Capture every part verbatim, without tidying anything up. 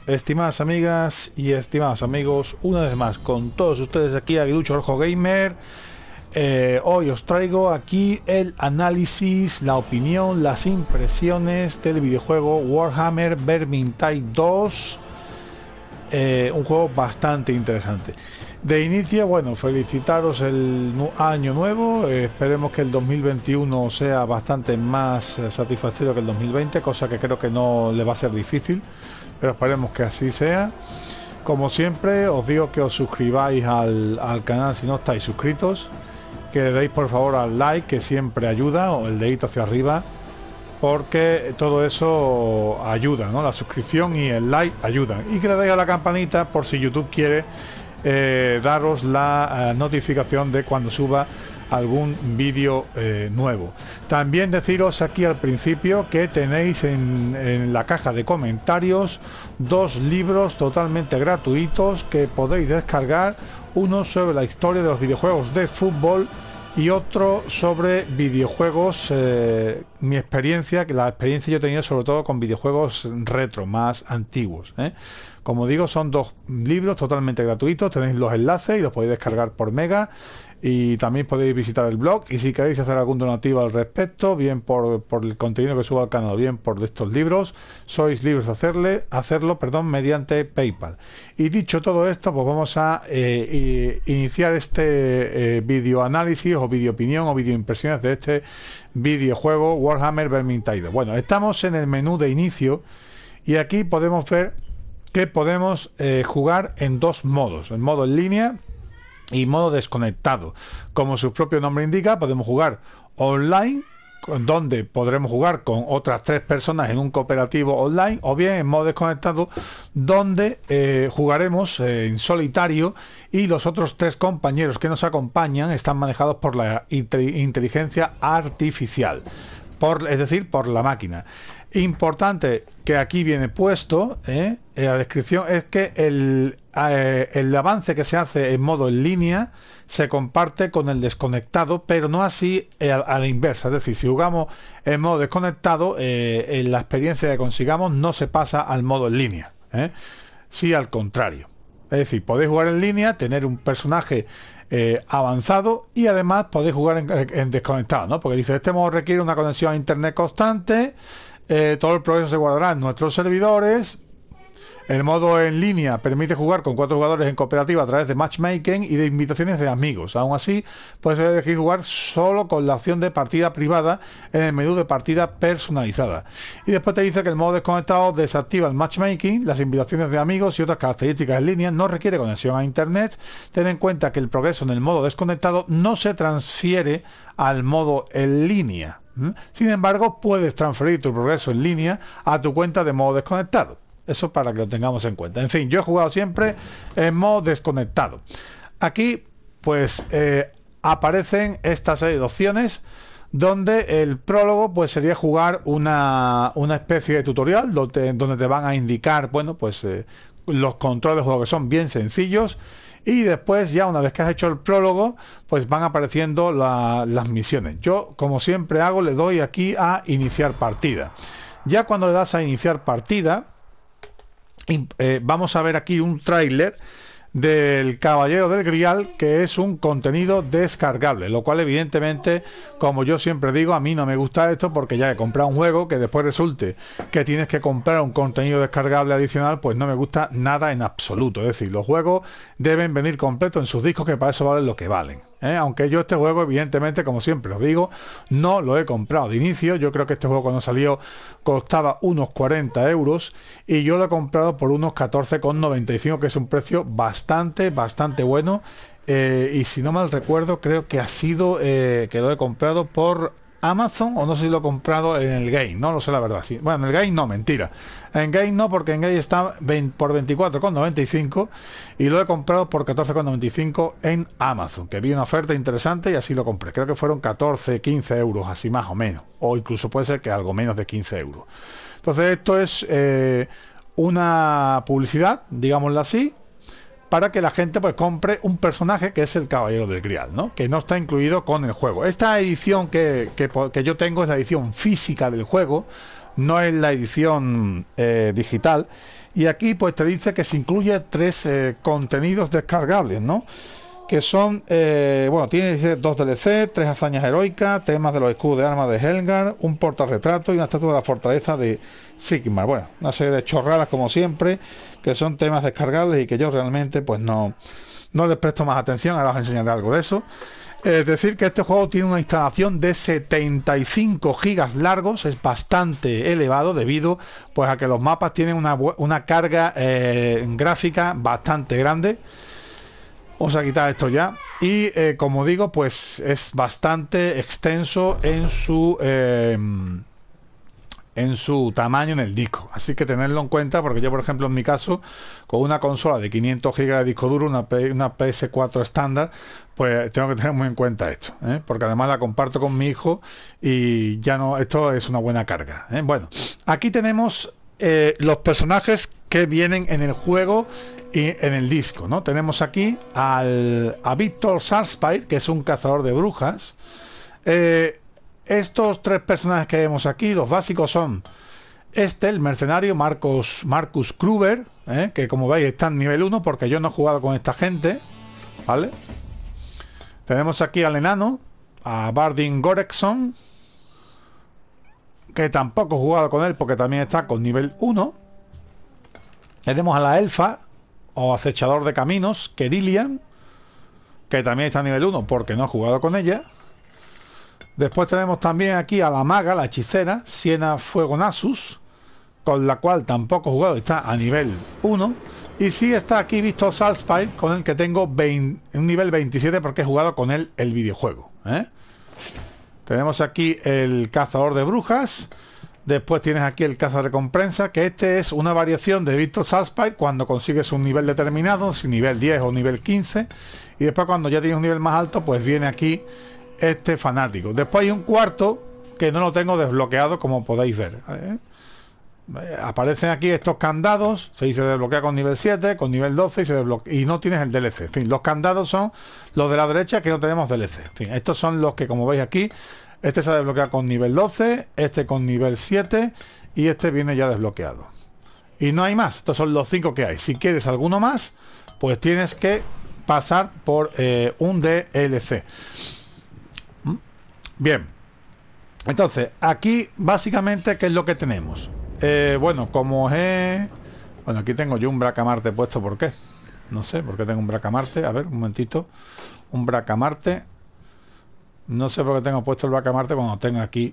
estimadas amigas y estimados amigos, una vez más con todos ustedes aquí Aguilucho Rojo Gamer. Eh, hoy os traigo aquí el análisis, la opinión, las impresiones del videojuego Warhammer Vermintide dos, eh, un juego bastante interesante. De inicio, bueno, felicitaros el nu año nuevo, eh, esperemos que el dos mil veintiuno sea bastante más eh, satisfactorio que el dos mil veinte, cosa que creo que no le va a ser difícil, pero esperemos que así sea. Como siempre, os digo que os suscribáis al, al canal si no estáis suscritos, que le deis por favor al like, que siempre ayuda, o el dedito hacia arriba, porque todo eso ayuda, ¿no? La suscripción y el like ayudan, y que le deis a la campanita por si YouTube quiere Eh, daros la eh, notificación de cuando suba algún vídeo eh, nuevo. También deciros aquí al principio que tenéis en, en la caja de comentarios dos libros totalmente gratuitos que podéis descargar, uno sobre la historia de los videojuegos de fútbol y otro sobre videojuegos, eh, mi experiencia, que la experiencia yo he tenido sobre todo con videojuegos retro, más antiguos, ¿eh? Como digo, son dos libros totalmente gratuitos, tenéis los enlaces y los podéis descargar por Mega, y también podéis visitar el blog, y si queréis hacer algún donativo al respecto, bien por, por el contenido que subo al canal, bien por estos libros, sois libres de hacerle, hacerlo perdón, mediante PayPal. Y dicho todo esto, pues vamos a eh, iniciar este eh, video análisis o video opinión o video impresiones de este videojuego Warhammer Vermintide. Bueno, estamos en el menú de inicio y aquí podemos ver que podemos eh, jugar en dos modos, en modo en línea y modo desconectado. Como su propio nombre indica, podemos jugar online, donde podremos jugar con otras tres personas en un cooperativo online, o bien en modo desconectado, donde eh, jugaremos eh, en solitario, y los otros tres compañeros que nos acompañan están manejados por la inteligencia artificial, por, es decir, por la máquina. Importante que aquí viene puesto eh, en la descripción es que el, eh, el avance que se hace en modo en línea se comparte con el desconectado, pero no así a, a la inversa. Es decir, si jugamos en modo desconectado, eh, en la experiencia que consigamos no se pasa al modo en línea, eh, sí al contrario. Es decir, podéis jugar en línea, tener un personaje eh, avanzado, y además podéis jugar en, en desconectado, ¿no? Porque dice, este modo requiere una conexión a internet constante. Eh, todo el progreso se guardará en nuestros servidores. El modo en línea permite jugar con cuatro jugadores en cooperativa a través de matchmaking y de invitaciones de amigos. Aún así, puedes elegir jugar solo con la opción de partida privada en el menú de partida personalizada. Y después te dice que el modo desconectado desactiva el matchmaking, las invitaciones de amigos y otras características en línea. No requiere conexión a internet. Ten en cuenta que el progreso en el modo desconectado no se transfiere al modo en línea. Sin embargo, puedes transferir tu progreso en línea a tu cuenta de modo desconectado. Eso para que lo tengamos en cuenta. En fin, yo he jugado siempre en modo desconectado. Aquí, pues, eh, aparecen esta serie de opciones, donde el prólogo pues sería jugar una, una especie de tutorial donde, donde te van a indicar, bueno, pues eh, los controles de juego, que son bien sencillos. Y después, ya una vez que has hecho el prólogo, pues van apareciendo la, las misiones. Yo, como siempre hago, le doy aquí a iniciar partida. Ya cuando le das a iniciar partida, eh, vamos a ver aquí un tráiler del Caballero del Grial, que es un contenido descargable, lo cual evidentemente, como yo siempre digo, a mí no me gusta esto, porque ya he comprado un juego que después resulte que tienes que comprar un contenido descargable adicional, pues no me gusta nada en absoluto. Es decir, los juegos deben venir completos en sus discos, que para eso valen lo que valen, ¿eh? Aunque yo este juego, evidentemente, como siempre os digo, no lo he comprado de inicio. Yo creo que este juego, cuando salió, costaba unos cuarenta euros, y yo lo he comprado por unos catorce con noventa y cinco, que es un precio bastante, bastante bueno. Eh, y si no mal recuerdo, creo que ha sido eh, que lo he comprado por Amazon, o no sé si lo he comprado en el Game, no lo sé la verdad. Sí. Bueno, en el Game no, mentira. En Game no, porque en Game está por veinticuatro con noventa y cinco, y lo he comprado por catorce con noventa y cinco en Amazon, que vi una oferta interesante y así lo compré. Creo que fueron catorce, quince euros, así más o menos, o incluso puede ser que algo menos de quince euros. Entonces esto es eh, una publicidad, digámoslo así, para que la gente pues compre un personaje que es el Caballero del Grial, ¿no? Que no está incluido con el juego. Esta edición que, que, que yo tengo es la edición física del juego, no es la edición eh, digital. Y aquí pues te dice que se incluye tres eh, contenidos descargables, ¿no? Que son, eh, bueno, tiene dice, dos D L C, tres hazañas heroicas, temas de los escudos de armas de Helgar, un portarretrato y una estatua de la fortaleza de Sigmar. Bueno, una serie de chorradas como siempre, que son temas descargables y que yo realmente pues no, no les presto más atención. Ahora os enseñaré algo de eso. Es decir, que este juego tiene una instalación de setenta y cinco gigas largos, es bastante elevado debido pues a que los mapas tienen una, una carga eh, gráfica bastante grande. Vamos a quitar esto ya. Y eh, como digo, pues es bastante extenso en su eh, en su tamaño en el disco. Así que tenerlo en cuenta, porque yo, por ejemplo, en mi caso, con una consola de quinientos gigas de disco duro, una, una P S cuatro estándar, pues tengo que tener muy en cuenta esto, ¿eh? Porque además la comparto con mi hijo y ya no, esto es una buena carga, ¿eh? Bueno, aquí tenemos eh, los personajes que vienen en el juego y en el disco, ¿no? Tenemos aquí al, a Victor Salspire, que es un cazador de brujas. Eh, estos tres personajes que vemos aquí, los básicos son este, el mercenario Marcos, Marcus Kruber, ¿eh? Que como veis está en nivel uno porque yo no he jugado con esta gente, ¿vale? Tenemos aquí al enano, a Bardin Goreksson, que tampoco he jugado con él porque también está con nivel uno. Tenemos a la elfa o acechador de caminos, Kerilian, que también está a nivel uno porque no he jugado con ella. Después tenemos también aquí a la maga, la hechicera, Siena Fuego Nasus, con la cual tampoco he jugado, está a nivel uno. Y sí está aquí visto Salspire, con el que tengo veinte, un nivel veintisiete porque he jugado con él el videojuego, ¿eh? Tenemos aquí el cazador de brujas. Después tienes aquí el cazarrecompensa, que este es una variación de Victor Salspire cuando consigues un nivel determinado, si nivel diez o nivel quince. Y después cuando ya tienes un nivel más alto, pues viene aquí este fanático. Después hay un cuarto que no lo tengo desbloqueado, como podéis ver, ¿eh? Aparecen aquí estos candados, se dice desbloquea con nivel siete, con nivel doce y se desbloquea, y no tienes el D L C. En fin, los candados son los de la derecha que no tenemos D L C. En fin, estos son los que, como veis aquí, este se desbloquea con nivel doce, este con nivel siete y este viene ya desbloqueado. Y no hay más, estos son los cinco que hay. Si quieres alguno más, pues tienes que pasar por eh, un D L C. Bien, entonces aquí básicamente ¿qué es lo que tenemos? Eh, bueno, como es... Bueno, aquí tengo yo un Bracamarte puesto, ¿por qué? No sé, ¿por qué tengo un Bracamarte? A ver, un momentito. Un Bracamarte. No sé por qué tengo puesto el Bracamarte cuando tengo aquí,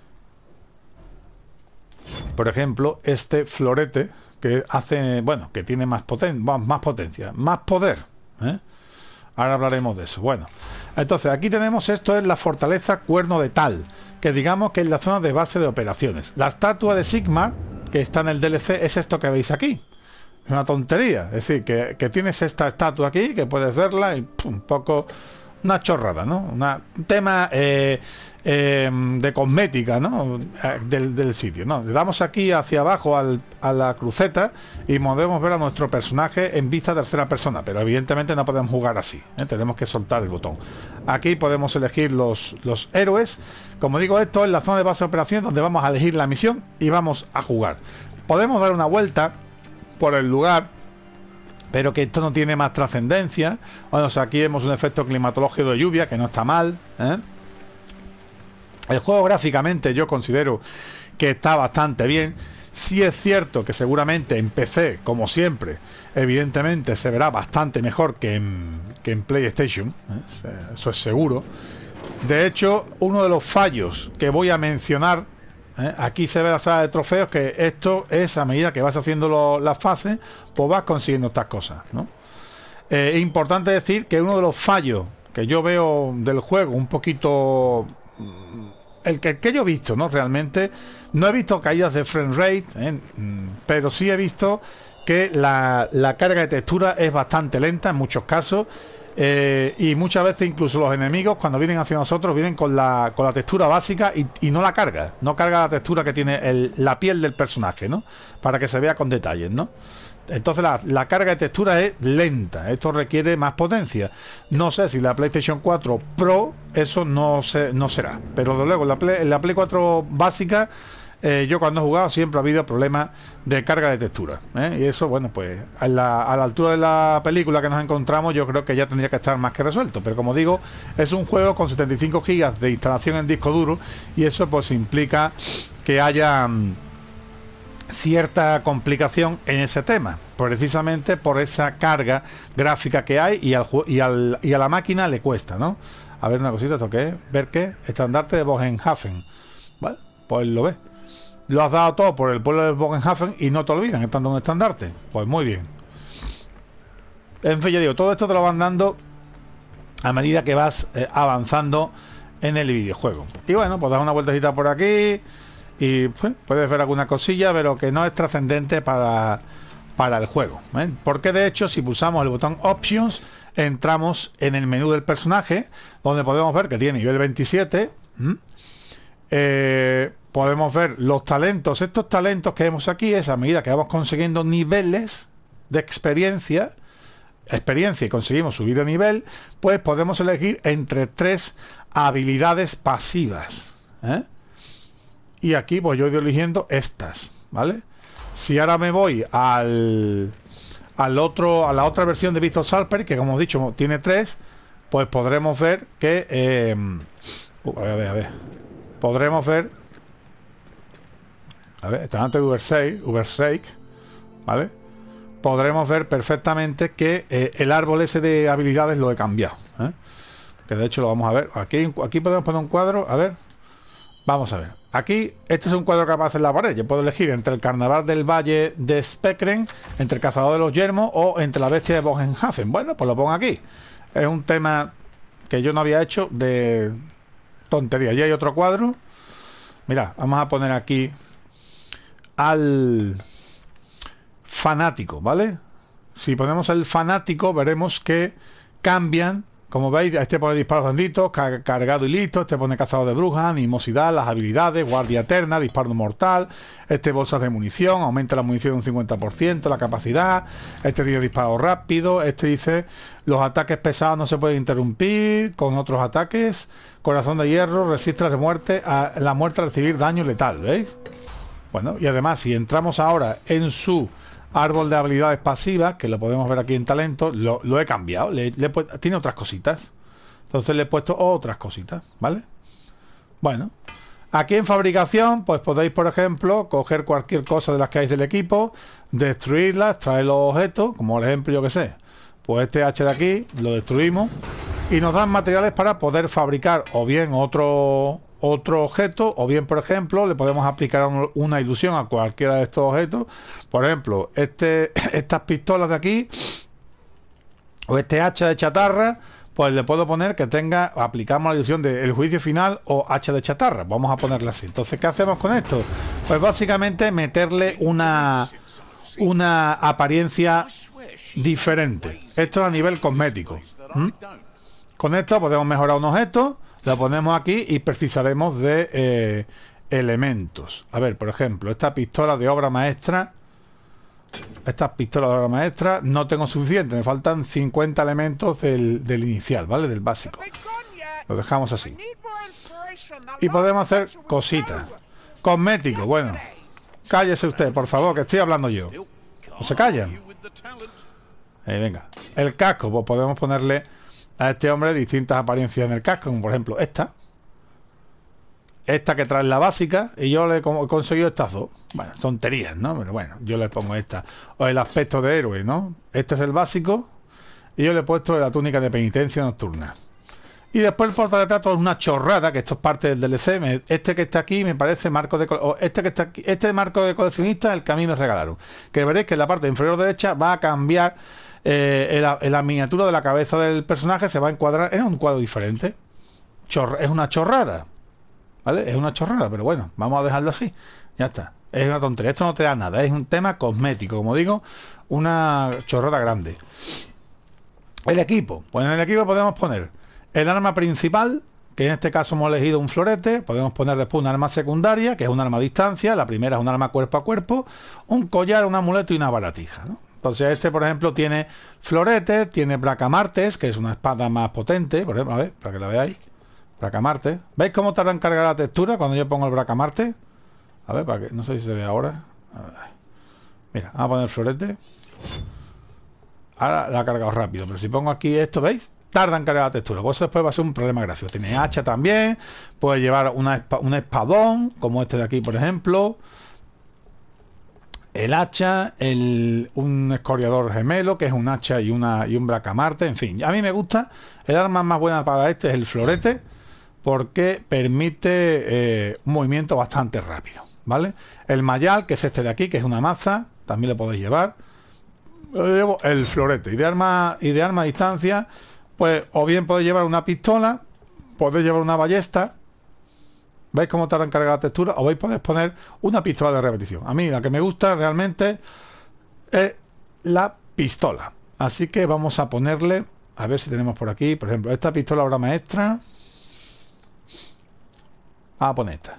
por ejemplo, este florete que hace... Bueno, que tiene más, poten más potencia, más poder, ¿eh? Ahora hablaremos de eso. Bueno, entonces aquí tenemos, esto es la fortaleza Cuerno de Tal, que digamos que es la zona de base de operaciones. La estatua de Sigmar, que está en el D L C, es esto que veis aquí. Es una tontería, es decir, que, que tienes esta estatua aquí, que puedes verla y pum, un poco... Una chorrada, ¿no? Una, un tema eh, eh, de cosmética, ¿no? Del, del sitio, ¿no? Le damos aquí hacia abajo al, a la cruceta y podemos ver a nuestro personaje en vista tercera persona, pero evidentemente no podemos jugar así, ¿eh? Tenemos que soltar el botón. Aquí podemos elegir los, los héroes. Como digo, esto es la zona de base de operación donde vamos a elegir la misión y vamos a jugar. Podemos dar una vuelta por el lugar, pero que esto no tiene más trascendencia. Bueno, o sea, aquí vemos un efecto climatológico de lluvia que no está mal, ¿eh? El juego gráficamente yo considero que está bastante bien. Sí es cierto que seguramente en P C, como siempre, evidentemente se verá bastante mejor que en, que en PlayStation, ¿eh? Eso es seguro. De hecho, uno de los fallos que voy a mencionar, ¿eh? Aquí se ve la sala de trofeos, que esto es a medida que vas haciendo lo, las fases, pues vas consiguiendo estas cosas, ¿no? Eh, es importante decir que uno de los fallos que yo veo del juego, un poquito... El que, que yo he visto, ¿no? Realmente no he visto caídas de frame rate, ¿eh? Pero sí he visto que la, la carga de textura es bastante lenta en muchos casos. Eh, y muchas veces incluso los enemigos cuando vienen hacia nosotros vienen con la, con la textura básica y, y no la carga, no carga la textura que tiene el, la piel del personaje, ¿no? Para que se vea con detalles, ¿no? Entonces la, la carga de textura es lenta, esto requiere más potencia. No sé si la PlayStation cuatro Pro eso no, se, no será, pero de luego la Play, la Play cuatro básica eh, yo cuando he jugado siempre ha habido problemas de carga de textura, ¿eh? Y eso, bueno, pues a la, a la altura de la película que nos encontramos, yo creo que ya tendría que estar más que resuelto. Pero como digo, es un juego con setenta y cinco gigas de instalación en disco duro, y eso pues implica que haya um, cierta complicación en ese tema, precisamente por esa carga gráfica que hay, y, al, y, al, y a la máquina le cuesta, ¿no? A ver, una cosita, ¿esto qué es? Ver qué, estandarte de Bogenhafen. Bueno, pues lo ves. Lo has dado todo por el pueblo de Bogenhafen y no te olvidan, estando un estandarte. Pues muy bien. En fin, ya digo, todo esto te lo van dando a medida que vas eh, avanzando en el videojuego. Y bueno, pues das una vueltecita por aquí y pues, puedes ver alguna cosilla, pero que no es trascendente para, para el juego, ¿eh? Porque de hecho, si pulsamos el botón Options, entramos en el menú del personaje, donde podemos ver que tiene nivel veintisiete. ¿Mm? Eh, podemos ver los talentos. Estos talentos que vemos aquí es a medida que vamos consiguiendo niveles de experiencia, experiencia y conseguimos subir de nivel, pues podemos elegir entre tres habilidades pasivas, ¿eh? Y aquí pues yo he ido eligiendo estas, ¿vale? Si ahora me voy al al otro, a la otra versión de Victor Salper, que como he dicho tiene tres, pues podremos ver que eh, uh, a ver, a ver, a ver podremos ver, a ver, está antes de Ubersake, Ubersake, ¿vale? Podremos ver perfectamente que eh, el árbol ese de habilidades lo he cambiado, ¿eh? Que de hecho lo vamos a ver. Aquí, aquí podemos poner un cuadro, a ver, vamos a ver. Aquí, este es un cuadro que aparece en la pared. Yo puedo elegir entre el carnaval del valle de Spekren, entre el cazador de los yermos o entre la bestia de Bogenhafen. Bueno, pues lo pongo aquí. Es un tema que yo no había hecho de tontería. Ya hay otro cuadro. Mira, vamos a poner aquí al fanático, ¿vale? Si ponemos el fanático, veremos que cambian. Como veis, este pone disparos benditos, car cargado y listo. Este pone cazador de brujas, animosidad, las habilidades, guardia eterna, disparo mortal. Este bolsas de munición, aumenta la munición un cincuenta por ciento, la capacidad. Este tiene disparo rápido. Este dice, los ataques pesados no se pueden interrumpir con otros ataques. Corazón de hierro, resiste la muerte a la muerte al recibir daño letal, ¿veis? Bueno, y además, si entramos ahora en su árbol de habilidades pasivas, que lo podemos ver aquí en talento, lo, lo he cambiado, le, le he, tiene otras cositas, entonces le he puesto otras cositas, ¿vale? Bueno, aquí en fabricación pues podéis, por ejemplo, coger cualquier cosa de las que hay del equipo, destruirlas, traer los objetos, como por ejemplo, yo que sé, pues este H de aquí lo destruimos y nos dan materiales para poder fabricar o bien otro otro objeto, o bien, por ejemplo, le podemos aplicar una ilusión a cualquiera de estos objetos. Por ejemplo, este, estas pistolas de aquí, o este hacha de chatarra, pues le puedo poner que tenga, aplicamos la ilusión del juicio final o hacha de chatarra. Vamos a ponerle así. Entonces, ¿qué hacemos con esto? Pues básicamente meterle una, una apariencia diferente. Esto a nivel cosmético. ¿Mm? Con esto podemos mejorar un objeto. Lo ponemos aquí y precisaremos de eh, elementos. A ver, por ejemplo, esta pistola de obra maestra. Estas pistolas de obra maestra no tengo suficiente. Me faltan cincuenta elementos del, del inicial, ¿vale? Del básico. Lo dejamos así. Y podemos hacer cositas. Cosmético, bueno. Cállese usted, por favor, que estoy hablando yo. ¿No se callan? Eh, venga. El casco, pues podemos ponerle a este hombre distintas apariencias en el casco, como por ejemplo esta. Esta que trae la básica, y yo le he conseguido estas dos. Bueno, tonterías, ¿no? Pero bueno, yo le pongo esta. O el aspecto de héroe, ¿no? Este es el básico, y yo le he puesto la túnica de penitencia nocturna. Y después el portarretrato es una chorrada, que esto es parte del D L C. Este que está aquí me parece marco de... O este que está aquí, este marco de coleccionista es el que a mí me regalaron. Que veréis que en la parte inferior derecha va a cambiar... Eh, en, la, en la miniatura de la cabeza del personaje se va a encuadrar en un cuadro diferente. Chor es una chorrada, ¿vale? Es una chorrada, pero bueno, vamos a dejarlo así. Ya está. Es una tontería. Esto no te da nada. Es un tema cosmético. Como digo, una chorrada grande. El equipo. Pues en el equipo podemos poner el arma principal, que en este caso hemos elegido un florete. Podemos poner después un arma secundaria, que es un arma a distancia. La primera es un arma cuerpo a cuerpo. Un collar, un amuleto y una baratija, ¿no? Entonces este, por ejemplo, tiene florete, tiene bracamartes, que es una espada más potente, por ejemplo, a ver, para que la veáis. Bracamarte. ¿Veis cómo tarda en cargar la textura cuando yo pongo el bracamarte? A ver, para que no sé si se ve ahora. A ver. Mira, vamos a poner el florete. Ahora la ha cargado rápido, pero si pongo aquí esto, ¿veis? Tarda en cargar la textura, pues eso después va a ser un problema gráfico. Tiene hacha también, puede llevar una, un espadón, como este de aquí, por ejemplo. El hacha, el, un escoriador gemelo, que es un hacha y, una, y un bracamarte, en fin. A mí me gusta, el arma más buena para este es el florete, porque permite eh, un movimiento bastante rápido, ¿vale? El mayal, que es este de aquí, que es una maza, también lo podéis llevar. Yo llevo el florete, y de arma, y de arma a distancia, pues o bien podéis llevar una pistola, podéis llevar una ballesta. ¿Veis cómo tarda en cargar la textura? O veis, podéis poner una pistola de repetición. A mí la que me gusta realmente es la pistola. Así que vamos a ponerle, a ver si tenemos por aquí, por ejemplo, esta pistola obra maestra. Vamos a poner esta.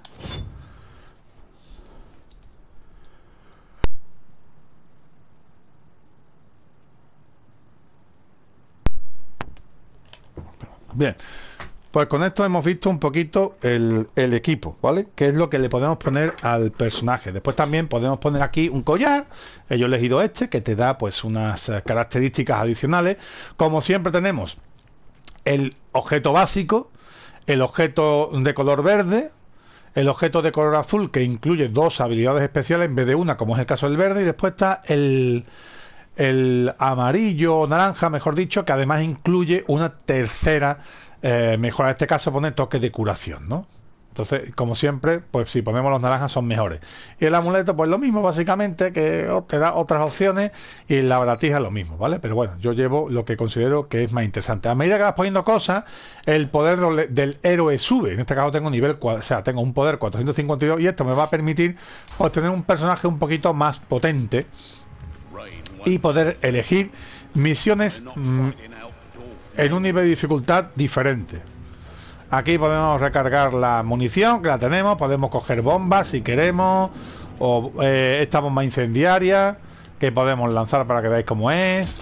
Bien, pues con esto hemos visto un poquito el, el equipo, ¿vale? Que es lo que le podemos poner al personaje. Después también podemos poner aquí un collar, que yo he elegido este, que te da pues unas características adicionales. Como siempre tenemos el objeto básico, el objeto de color verde, el objeto de color azul, que incluye dos habilidades especiales en vez de una, como es el caso del verde, y después está el... el amarillo o naranja, mejor dicho, que además incluye una tercera eh, mejora. En este caso pone toque de curación, ¿no? Entonces, como siempre, pues si ponemos los naranjas son mejores. Y el amuleto, pues lo mismo, básicamente, que te da otras opciones, y la baratija lo mismo, ¿vale? Pero bueno, yo llevo lo que considero que es más interesante. A medida que vas poniendo cosas, el poder del, del héroe sube. En este caso tengo nivel cuatro, o sea, tengo un poder cuatrocientos cincuenta y dos, y esto me va a permitir obtener un personaje un poquito más potente y poder elegir misiones mmm, en un nivel de dificultad diferente. Aquí podemos recargar la munición, que la tenemos, podemos coger bombas si queremos, o eh, esta bomba incendiaria que podemos lanzar para que veáis cómo es,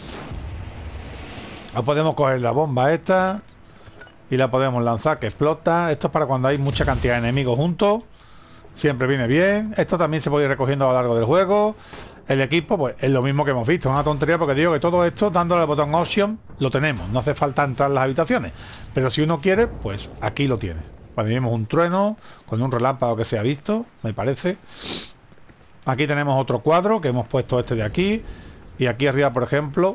o podemos coger la bomba esta y la podemos lanzar, que explota. Esto es para cuando hay mucha cantidad de enemigos juntos, siempre viene bien. Esto también se puede ir recogiendo a lo largo del juego. El equipo, pues es lo mismo que hemos visto, es una tontería, porque digo que todo esto, dándole al botón Option, lo tenemos, no hace falta entrar en las habitaciones, pero si uno quiere, pues aquí lo tiene. Cuando tenemos un trueno, con un relámpago que se ha visto, me parece. Aquí tenemos otro cuadro, que hemos puesto este de aquí, y aquí arriba, por ejemplo,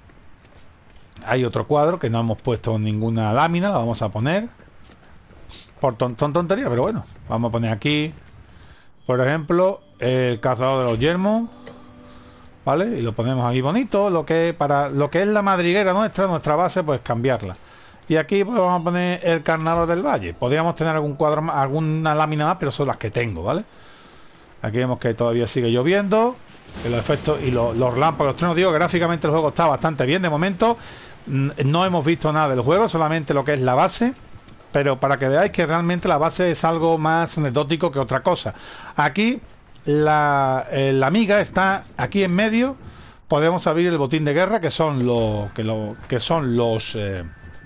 hay otro cuadro, que no hemos puesto ninguna lámina, la vamos a poner. Por ton ton tontería, pero bueno, vamos a poner aquí, por ejemplo, el cazador de los yermos. ¿Vale? Y lo ponemos ahí bonito, lo que para lo que es la madriguera nuestra, nuestra base, pues cambiarla. Y aquí pues vamos a poner el carnero del valle. Podríamos tener algún cuadro más, alguna lámina más, pero son las que tengo, ¿vale? Aquí vemos que todavía sigue lloviendo, que los efectos y los, los relámpagos, los truenos, digo, gráficamente el juego está bastante bien de momento. No hemos visto nada del juego, solamente lo que es la base, pero para que veáis que realmente la base es algo más anecdótico que otra cosa. Aquí La, eh, la amiga está aquí en medio. Podemos abrir el botín de guerra, que son los que, lo, que son los eh,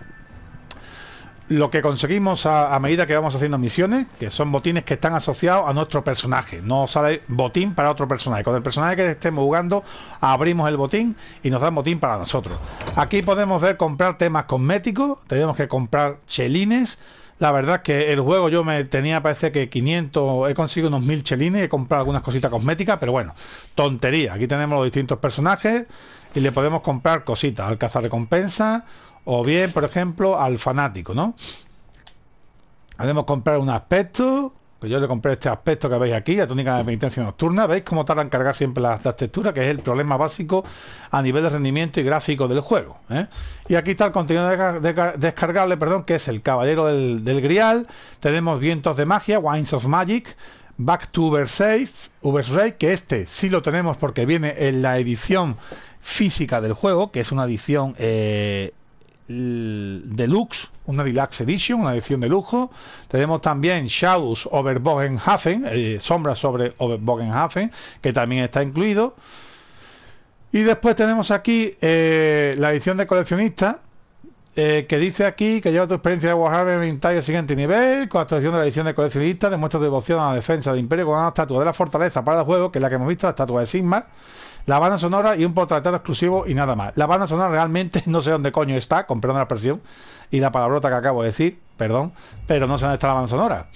lo que conseguimos a, a medida que vamos haciendo misiones, que son botines que están asociados a nuestro personaje. No sale botín para otro personaje. Con el personaje que estemos jugando, abrimos el botín y nos dan botín para nosotros. Aquí podemos ver comprar temas cosméticos. Tenemos que comprar chelines. La verdad es que el juego yo me tenía, parece que quinientos, he conseguido unos mil chelines, he comprado algunas cositas cosméticas, pero bueno, tontería. Aquí tenemos los distintos personajes y le podemos comprar cositas al cazarrecompensa, o bien, por ejemplo, al fanático, ¿no? Podemos comprar un aspecto, que yo le compré este aspecto que veis aquí, la túnica de penitencia nocturna. ¿Veis cómo tarda en cargar siempre las, las texturas? Que es el problema básico a nivel de rendimiento y gráfico del juego, ¿eh? Y aquí está el contenido de, de, descargable, perdón, que es el Caballero del, del Grial. Tenemos Vientos de Magia, Winds of Magic, Back to Versailles, Versailles, que este sí lo tenemos porque viene en la edición física del juego, que es una edición eh, deluxe, una deluxe edition, una edición de lujo. Tenemos también Shadows over Bogenhafen, eh, sombras sobre Bogenhafen, que también está incluido. Y después tenemos aquí eh, la edición de coleccionista, eh, que dice aquí que lleva tu experiencia de Warhammer Vintage al siguiente nivel, con la actualización de la edición de coleccionista, demuestra tu devoción a la defensa del Imperio con una estatua de la fortaleza para el juego, que es la que hemos visto, la estatua de Sigmar, la banda sonora y un portretado exclusivo y nada más. La banda sonora realmente no sé dónde coño está, con perdón la expresión y la palabrota que acabo de decir, perdón, pero no sé dónde está la banda sonora.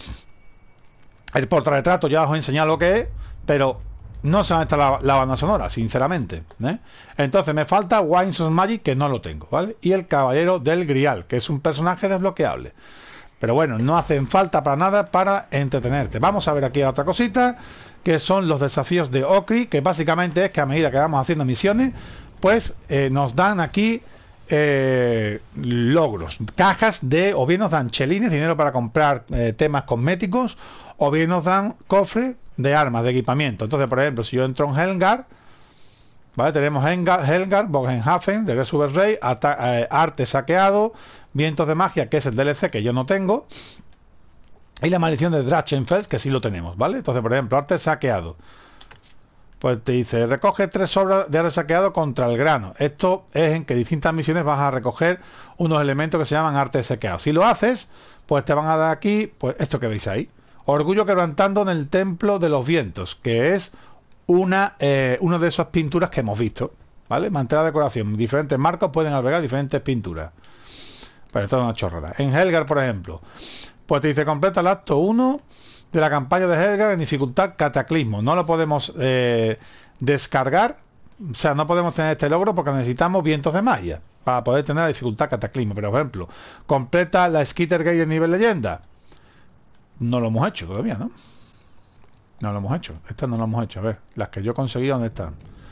El portarretrato ya os he enseñado lo que es, pero no sé dónde está la, la banda sonora, sinceramente, ¿eh? Entonces me falta Wines of Magic, que no lo tengo, ¿vale? Y el Caballero del Grial, que es un personaje desbloqueable. Pero bueno, no hacen falta para nada para entretenerte. Vamos a ver aquí otra cosita, que son los desafíos de Okri, que básicamente es que a medida que vamos haciendo misiones, pues eh, nos dan aquí eh, logros, cajas de, o bien nos dan chelines, dinero para comprar eh, temas cosméticos, o bien nos dan cofres de armas, de equipamiento. Entonces, por ejemplo, si yo entro en Helgard, ¿vale? Tenemos Helgard, Bogenhafen, Regreso Rey, eh, Arte Saqueado, Vientos de Magia, que es el D L C que yo no tengo, y la Maldición de Drachenfels, que sí lo tenemos, ¿vale? Entonces, por ejemplo, Arte Saqueado, pues te dice, recoge tres sobras de arte saqueado contra el grano. Esto es en que distintas misiones vas a recoger unos elementos que se llaman arte saqueado. Si lo haces, pues te van a dar aquí, pues esto que veis ahí. Orgullo quebrantando en el Templo de los Vientos, que es una, eh, una de esas pinturas que hemos visto, ¿vale? Mantener la decoración. Diferentes marcos pueden albergar diferentes pinturas. Pero esto es una chorrada. En Helgard, por ejemplo, pues te dice, completa el acto uno de la campaña de Helgard en dificultad Cataclismo. No lo podemos eh, descargar, o sea, no podemos tener este logro porque necesitamos vientos de magia para poder tener la dificultad Cataclismo. Pero, por ejemplo, completa la Skitter Gate de nivel leyenda. No lo hemos hecho todavía, ¿no? No lo hemos hecho. Estas no lo hemos hecho. A ver, las que yo he conseguido, ¿dónde están?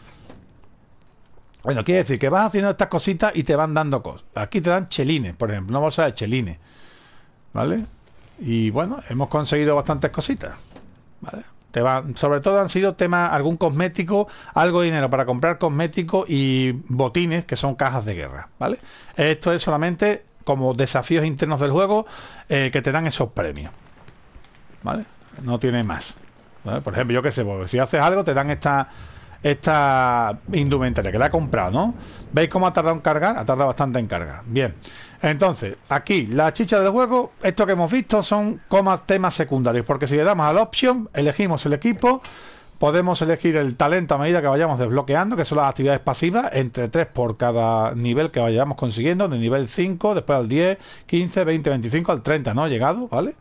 Bueno, quiere decir que vas haciendo estas cositas y te van dando cosas. Aquí te dan chelines, por ejemplo, una bolsa de chelines, ¿vale? Y bueno, hemos conseguido bastantes cositas, ¿vale? Te van, sobre todo han sido temas, algún cosmético, algo de dinero para comprar cosméticos y botines, que son cajas de guerra, ¿vale? Esto es solamente como desafíos internos del juego eh, que te dan esos premios, ¿vale? No tiene más, ¿vale? Por ejemplo, yo qué sé, pues, si haces algo te dan esta esta indumentaria que la he comprado, ¿no? ¿Veis cómo ha tardado en cargar? Ha tardado bastante en cargar. Bien, entonces, aquí, la chicha del juego, esto que hemos visto son comas temas secundarios, porque si le damos al option, elegimos el equipo, podemos elegir el talento a medida que vayamos desbloqueando, que son las actividades pasivas, entre tres por cada nivel que vayamos consiguiendo, de nivel cinco, después al diez, quince, veinte, veinticinco, al treinta, ¿no? Llegado, ¿vale?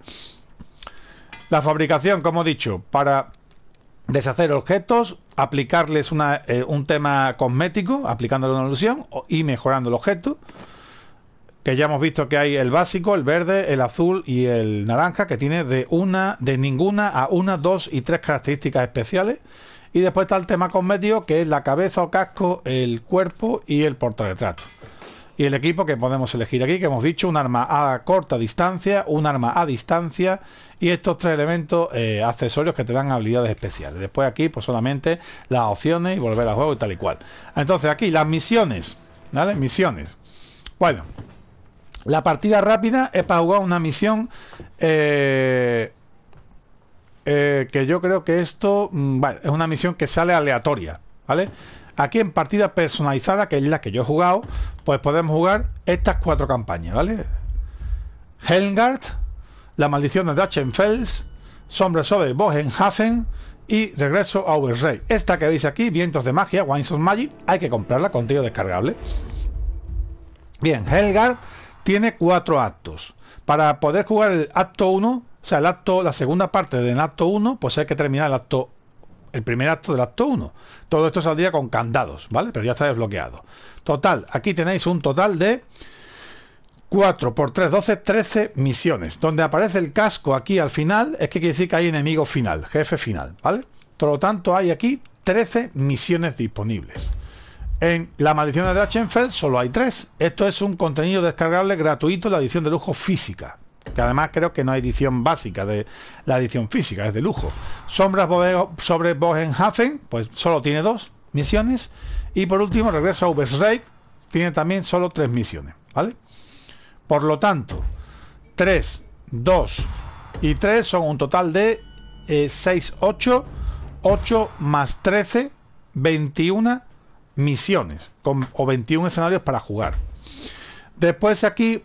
La fabricación, como he dicho, para deshacer objetos, aplicarles una, eh, un tema cosmético, aplicándole una ilusión y mejorando el objeto, que ya hemos visto que hay el básico, el verde, el azul y el naranja, que tiene de una, de ninguna a una, dos y tres características especiales. Y después está el tema cosmético, que es la cabeza o casco, el cuerpo y el portarretrato. Y el equipo que podemos elegir aquí, que hemos dicho, un arma a corta distancia, un arma a distancia y estos tres elementos eh, accesorios que te dan habilidades especiales. Después aquí pues solamente las opciones y volver al juego y tal y cual. Entonces aquí las misiones, ¿vale? Misiones. Bueno, la partida rápida es para jugar una misión eh, eh, que yo creo que esto mmm, vale, es una misión que sale aleatoria, ¿vale? Aquí en partida personalizada, que es la que yo he jugado, pues podemos jugar estas cuatro campañas, ¿vale? Helgard, la maldición de Drachenfels, Sombra sobre Bogenhafen y Regreso a Overrey. Esta que veis aquí, Vientos de Magia, Wines of Magic, hay que comprarla, contenido descargable. Bien, Helgard tiene cuatro actos. Para poder jugar el acto uno, o sea, el acto, la segunda parte del acto uno, pues hay que terminar el acto el primer acto del acto uno. Todo esto saldría con candados, ¿vale? Pero ya está desbloqueado. Total, aquí tenéis un total de cuatro por tres, doce, trece misiones. Donde aparece el casco aquí al final, es que quiere decir que hay enemigo final, jefe final, ¿vale? Por lo tanto, hay aquí trece misiones disponibles. En la maldición de Drachenfels solo hay tres. Esto es un contenido descargable gratuito de la edición de lujo física, que además creo que no hay edición básica de la edición física, es de lujo. Sombras sobre Bogenhafen, pues solo tiene dos misiones. Y por último, Regreso a Overrey, tiene también solo tres misiones, ¿vale? Por lo tanto, tres, dos y tres son un total de eh, seis, ocho, ocho más trece, veintiuna misiones, con, o veintiún escenarios para jugar. Después aquí,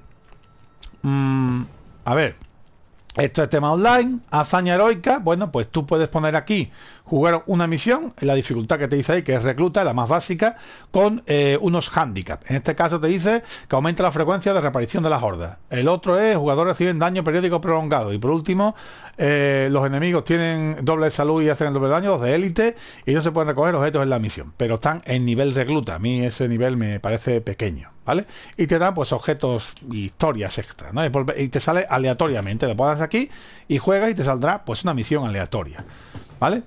mmm, a ver, esto es tema online, hazaña heroica. Bueno, pues tú puedes poner aquí, jugar una misión, la dificultad que te dice ahí, que es recluta, la más básica, con eh, unos handicaps. En este caso te dice que aumenta la frecuencia de reaparición de las hordas. El otro es, jugadores reciben daño periódico prolongado. Y por último, eh, los enemigos tienen doble de salud y hacen el doble de daño, los de élite, y no se pueden recoger objetos en la misión. Pero están en nivel recluta. A mí ese nivel me parece pequeño, ¿vale? Y te dan pues objetos y historias extra, ¿no? Y te sale aleatoriamente. Lo pones aquí y juegas y te saldrá pues una misión aleatoria, ¿vale?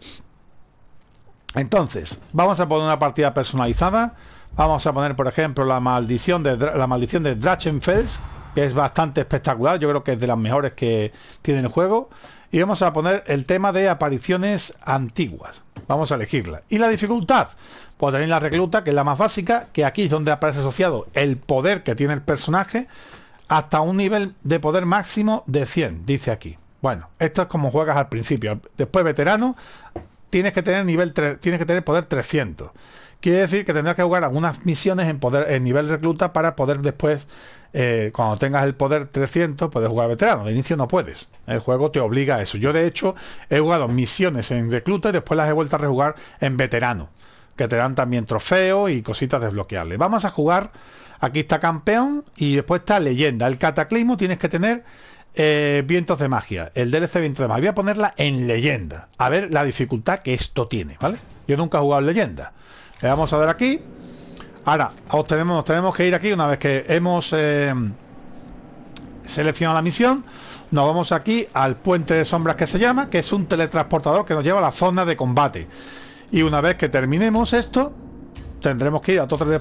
Entonces, vamos a poner una partida personalizada. Vamos a poner, por ejemplo, la maldición de la maldición de Drachenfels, que es bastante espectacular. Yo creo que es de las mejores que tiene el juego. Y vamos a poner el tema de apariciones antiguas. Vamos a elegirla. Y la dificultad, pues tenéis la recluta, que es la más básica, que aquí es donde aparece asociado el poder que tiene el personaje, hasta un nivel de poder máximo de cien, dice aquí. Bueno, esto es como juegas al principio. Después veterano, tienes que tener nivel tres, tienes que tener poder trescientos. Quiere decir que tendrás que jugar algunas misiones en poder en nivel recluta para poder después, eh, cuando tengas el poder trescientos, poder jugar veterano. De inicio no puedes. El juego te obliga a eso. Yo, de hecho, he jugado misiones en recluta y después las he vuelto a rejugar en veterano, que te dan también trofeos y cositas desbloqueables. Vamos a jugar. Aquí está campeón y después está leyenda. El cataclismo tienes que tener eh, vientos de magia. El D L C vientos de magia. Voy a ponerla en leyenda. A ver la dificultad que esto tiene, ¿vale? Yo nunca he jugado en leyenda. Le vamos a dar aquí. Ahora, os tenemos, nos tenemos que ir aquí una vez que hemos eh, seleccionado la misión. Nos vamos aquí al puente de sombras, que se llama, que es un teletransportador que nos lleva a la zona de combate. Y una vez que terminemos esto, tendremos que ir a otro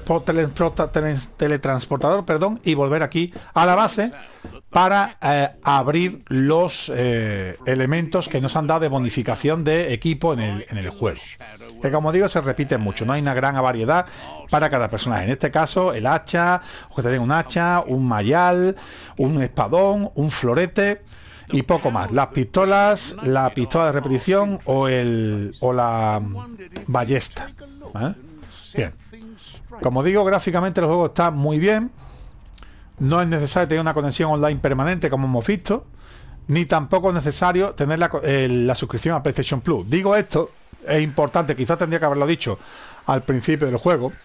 teletransportador, perdón, y volver aquí a la base para eh, abrir los eh, elementos que nos han dado de bonificación de equipo en el, en el juego. Que, como digo, se repiten mucho, no hay una gran variedad para cada personaje. En este caso, el hacha, o que te den un hacha, un mayal, un espadón, un florete y poco más. Las pistolas, la pistola de repetición o, el, o la ballesta, ¿vale? Bien, como digo, gráficamente el juego está muy bien. No es necesario tener una conexión online permanente, como hemos visto, ni tampoco es necesario tener la, eh, la suscripción a PlayStation Plus. Digo esto, es importante, quizás tendría que haberlo dicho al principio del juego,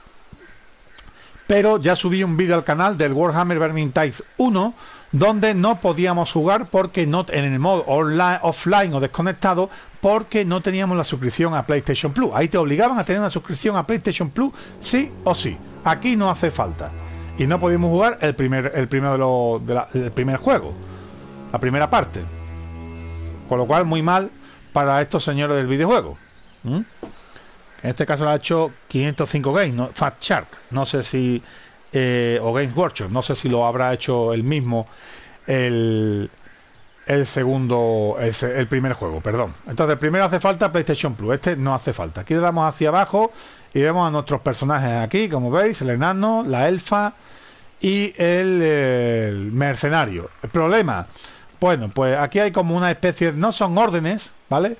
pero ya subí un vídeo al canal del Warhammer Vermintide uno, donde no podíamos jugar porque no, en el modo online, offline o desconectado, porque no teníamos la suscripción a PlayStation Plus. Ahí te obligaban a tener una suscripción a PlayStation Plus, sí o sí. Aquí no hace falta. Y no podíamos jugar el primer, el primero de los, de la, el primer juego, la primera parte. Con lo cual, muy mal para estos señores del videojuego. ¿Mm? En este caso lo ha hecho quinientos cinco Games, ¿no? Fat Shark. No sé si... Eh, o Games Workshop. No sé si lo habrá hecho el mismo el, el segundo... El, el primer juego, perdón. Entonces, el primero hace falta PlayStation Plus. Este no hace falta. Aquí le damos hacia abajo y vemos a nuestros personajes aquí, como veis, el enano, la elfa y el, el mercenario. El problema, bueno, pues aquí hay como una especie, no son órdenes, ¿vale?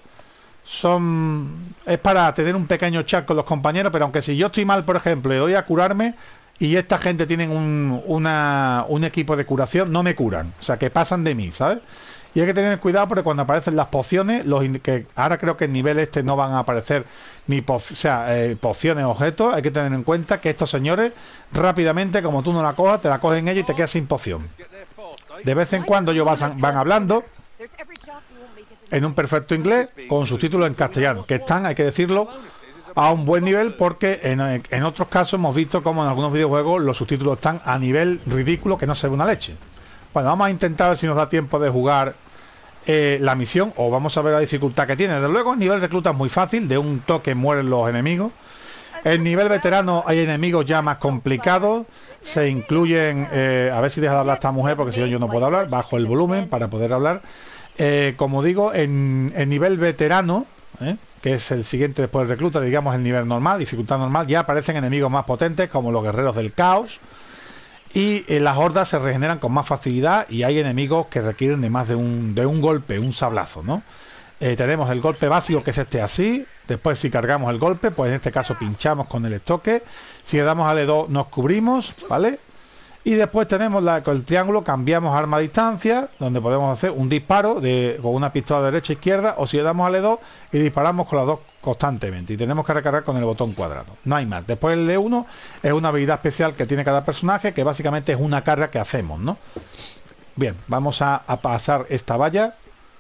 Son, es para tener un pequeño chat con los compañeros, pero aunque si yo estoy mal, por ejemplo, y voy a curarme y esta gente tienen un, una, un equipo de curación, no me curan, o sea, que pasan de mí, ¿sabes? Y hay que tener cuidado porque cuando aparecen las pociones, los que ahora creo que en nivel este no van a aparecer ni po o sea, eh, pociones, objetos, hay que tener en cuenta que estos señores rápidamente, como tú no la cojas, te la cogen ellos y te quedas sin poción. De vez en cuando ellos van, van hablando en un perfecto inglés con subtítulos en castellano, que están, hay que decirlo, a un buen nivel, porque en, en otros casos hemos visto como en algunos videojuegos los subtítulos están a nivel ridículo que no se ve una leche. Bueno, vamos a intentar ver si nos da tiempo de jugar eh, la misión, o vamos a ver la dificultad que tiene. Desde luego el nivel recluta es muy fácil, de un toque mueren los enemigos. El nivel veterano hay enemigos ya más complicados, se incluyen, eh, a ver si deja de hablar esta mujer porque si no yo no puedo hablar, bajo el volumen para poder hablar. Eh, como digo, en el nivel veterano, ¿eh? que es el siguiente después del recluta, digamos el nivel normal, dificultad normal, ya aparecen enemigos más potentes como los guerreros del caos. Y eh, las hordas se regeneran con más facilidad y hay enemigos que requieren de más de un, de un golpe, un sablazo, ¿no? Eh, tenemos el golpe básico, que es este así. Después, si cargamos el golpe, pues en este caso pinchamos con el estoque. Si le damos a L dos nos cubrimos, ¿vale? Y después tenemos la, con el triángulo cambiamos arma a distancia, donde podemos hacer un disparo de, con una pistola derecha e izquierda, o si le damos al E dos y disparamos con las dos constantemente. Y tenemos que recargar con el botón cuadrado. No hay más. Después el E uno es una habilidad especial que tiene cada personaje, que básicamente es una carga que hacemos, ¿no? Bien, vamos a, a pasar esta valla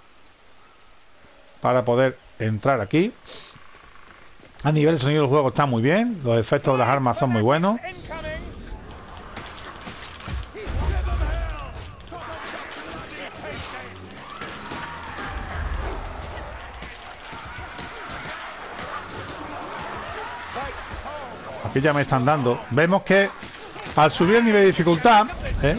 para poder entrar aquí. A nivel de sonido del juego está muy bien, los efectos de las armas son muy buenos. Aquí ya me están dando. Vemos que al subir el nivel de dificultad, ¿eh?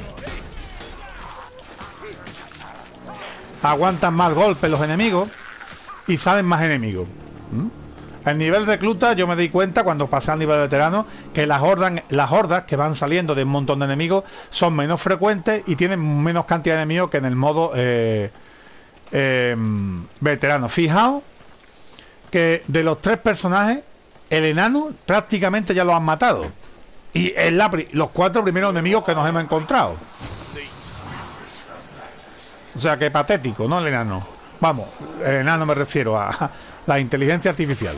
aguantan más golpes los enemigos y salen más enemigos. ¿Mm? El nivel recluta, yo me di cuenta cuando pasé al nivel veterano que las hordas, las hordas que van saliendo de un montón de enemigos son menos frecuentes y tienen menos cantidad de enemigos que en el modo eh, eh, veterano. Fijaos que de los tres personajes, el enano prácticamente ya lo han matado. Y es la, los cuatro primeros enemigos que nos hemos encontrado. O sea, que patético, ¿no? El enano. Vamos, el enano me refiero a la inteligencia artificial.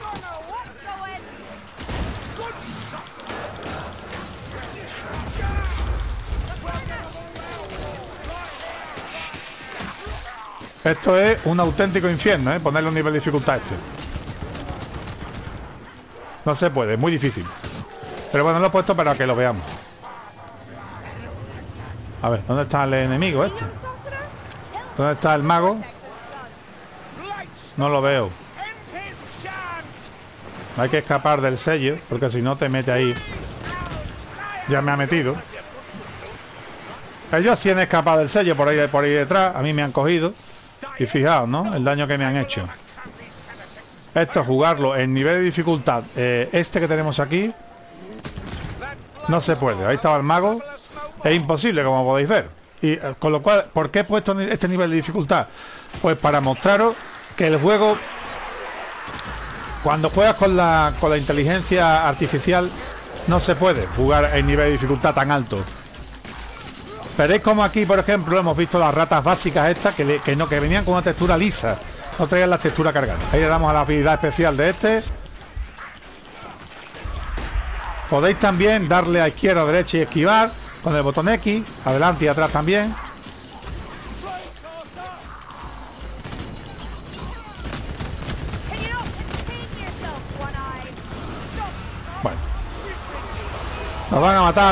Esto es un auténtico infierno, ¿eh? Ponerle un nivel de dificultad a este. No se puede, es muy difícil. Pero bueno, lo he puesto para que lo veamos. A ver, ¿dónde está el enemigo este? ¿Dónde está el mago? No lo veo. Hay que escapar del sello, porque si no te mete ahí. Ya me ha metido. Ellos sí han escapado del sello por ahí, por ahí detrás. A mí me han cogido. Y fijaos, ¿no? El daño que me han hecho. Esto, jugarlo en nivel de dificultad eh, este que tenemos aquí, no se puede. Ahí estaba el mago. Es imposible, como podéis ver. Y eh, con lo cual, ¿por qué he puesto este nivel de dificultad? Pues para mostraros que el juego, cuando juegas con la, con la inteligencia artificial, no se puede jugar en nivel de dificultad tan alto. Veréis como aquí, por ejemplo, hemos visto las ratas básicas estas que, le, que, no, que venían con una textura lisa. No traían la textura cargada. Ahí le damos a la habilidad especial de este. Podéis también darle a izquierda, derecha y esquivar con el botón X, adelante y atrás también. Bueno, nos van a matar.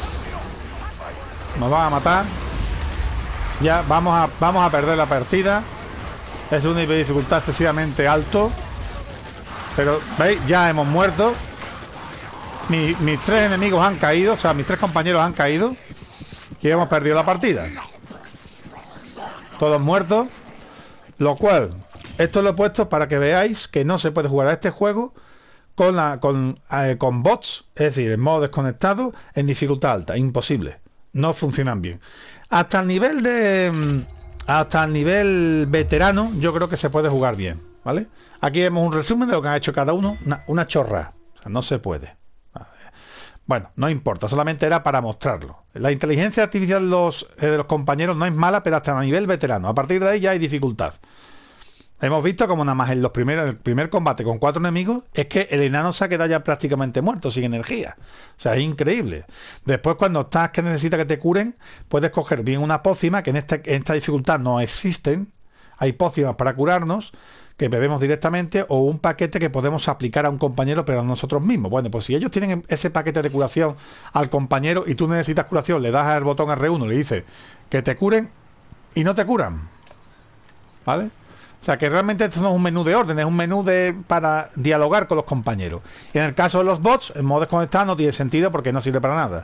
Nos van a matar. Ya vamos a, vamos a perder la partida. Es un nivel de dificultad excesivamente alto. Pero, ¿veis? Ya hemos muerto. Mi, mis tres enemigos han caído. O sea, mis tres compañeros han caído. Y hemos perdido la partida. Todos muertos. Lo cual, esto lo he puesto para que veáis que no se puede jugar a este juego con, la, con, eh, con bots. Es decir, en modo desconectado, en dificultad alta. Imposible. No funcionan bien. Hasta el nivel de... Hasta el nivel veterano yo creo que se puede jugar bien, ¿vale? Aquí vemos un resumen de lo que ha hecho cada uno. Una, una chorra. O sea, no se puede. Bueno, no importa. Solamente era para mostrarlo. La inteligencia artificial de los, eh, de los compañeros no es mala, pero hasta a nivel veterano. A partir de ahí ya hay dificultad. Hemos visto como nada más en los primeros, el primer combate con cuatro enemigos es que el enano se ha quedado ya prácticamente muerto, sin energía. O sea, es increíble. Después, cuando estás que necesitas que te curen, puedes coger bien una pócima, que en esta, en esta dificultad no existen. Hay pócimas para curarnos, que bebemos directamente, o un paquete que podemos aplicar a un compañero, pero a nosotros mismos. Bueno, pues si ellos tienen ese paquete de curación al compañero y tú necesitas curación, le das al botón R uno, le dices que te curen y no te curan. ¿Vale? O sea, que realmente esto no es un menú de orden, es un menú de para dialogar con los compañeros. Y en el caso de los bots, en modo desconectado no tiene sentido porque no sirve para nada.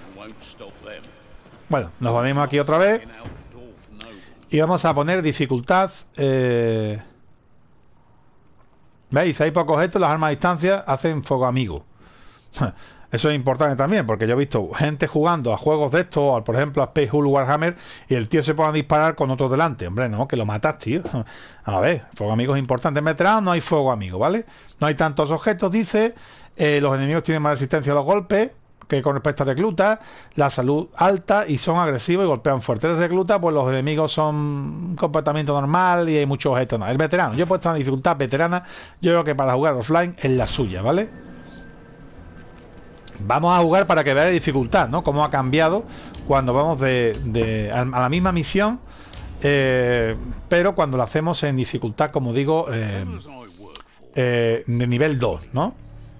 Bueno, nos venimos aquí otra vez. Y vamos a poner dificultad. Eh... ¿Veis? Hay pocos estos, las armas a distancia hacen fuego amigo. Eso es importante también, porque yo he visto gente jugando a juegos de estos, por ejemplo a Space Hulk Warhammer, y el tío se pone a disparar con otro delante. Hombre, no, que lo matas, tío. A ver, fuego amigo es importante. En veterano no hay fuego amigo, ¿vale? No hay tantos objetos, dice. Eh, los enemigos tienen más resistencia a los golpes, que con respecto a reclutas, la salud alta y son agresivos y golpean fuerte. El recluta, pues los enemigos son un comportamiento normal y hay muchos objetos. No, el veterano, yo he puesto una dificultad veterana, yo creo que para jugar offline es la suya, ¿vale? Vamos a jugar para que veáis la dificultad, ¿no? Cómo ha cambiado cuando vamos de, de a la misma misión, eh, pero cuando lo hacemos en dificultad, como digo, eh, eh, de nivel dos, ¿no?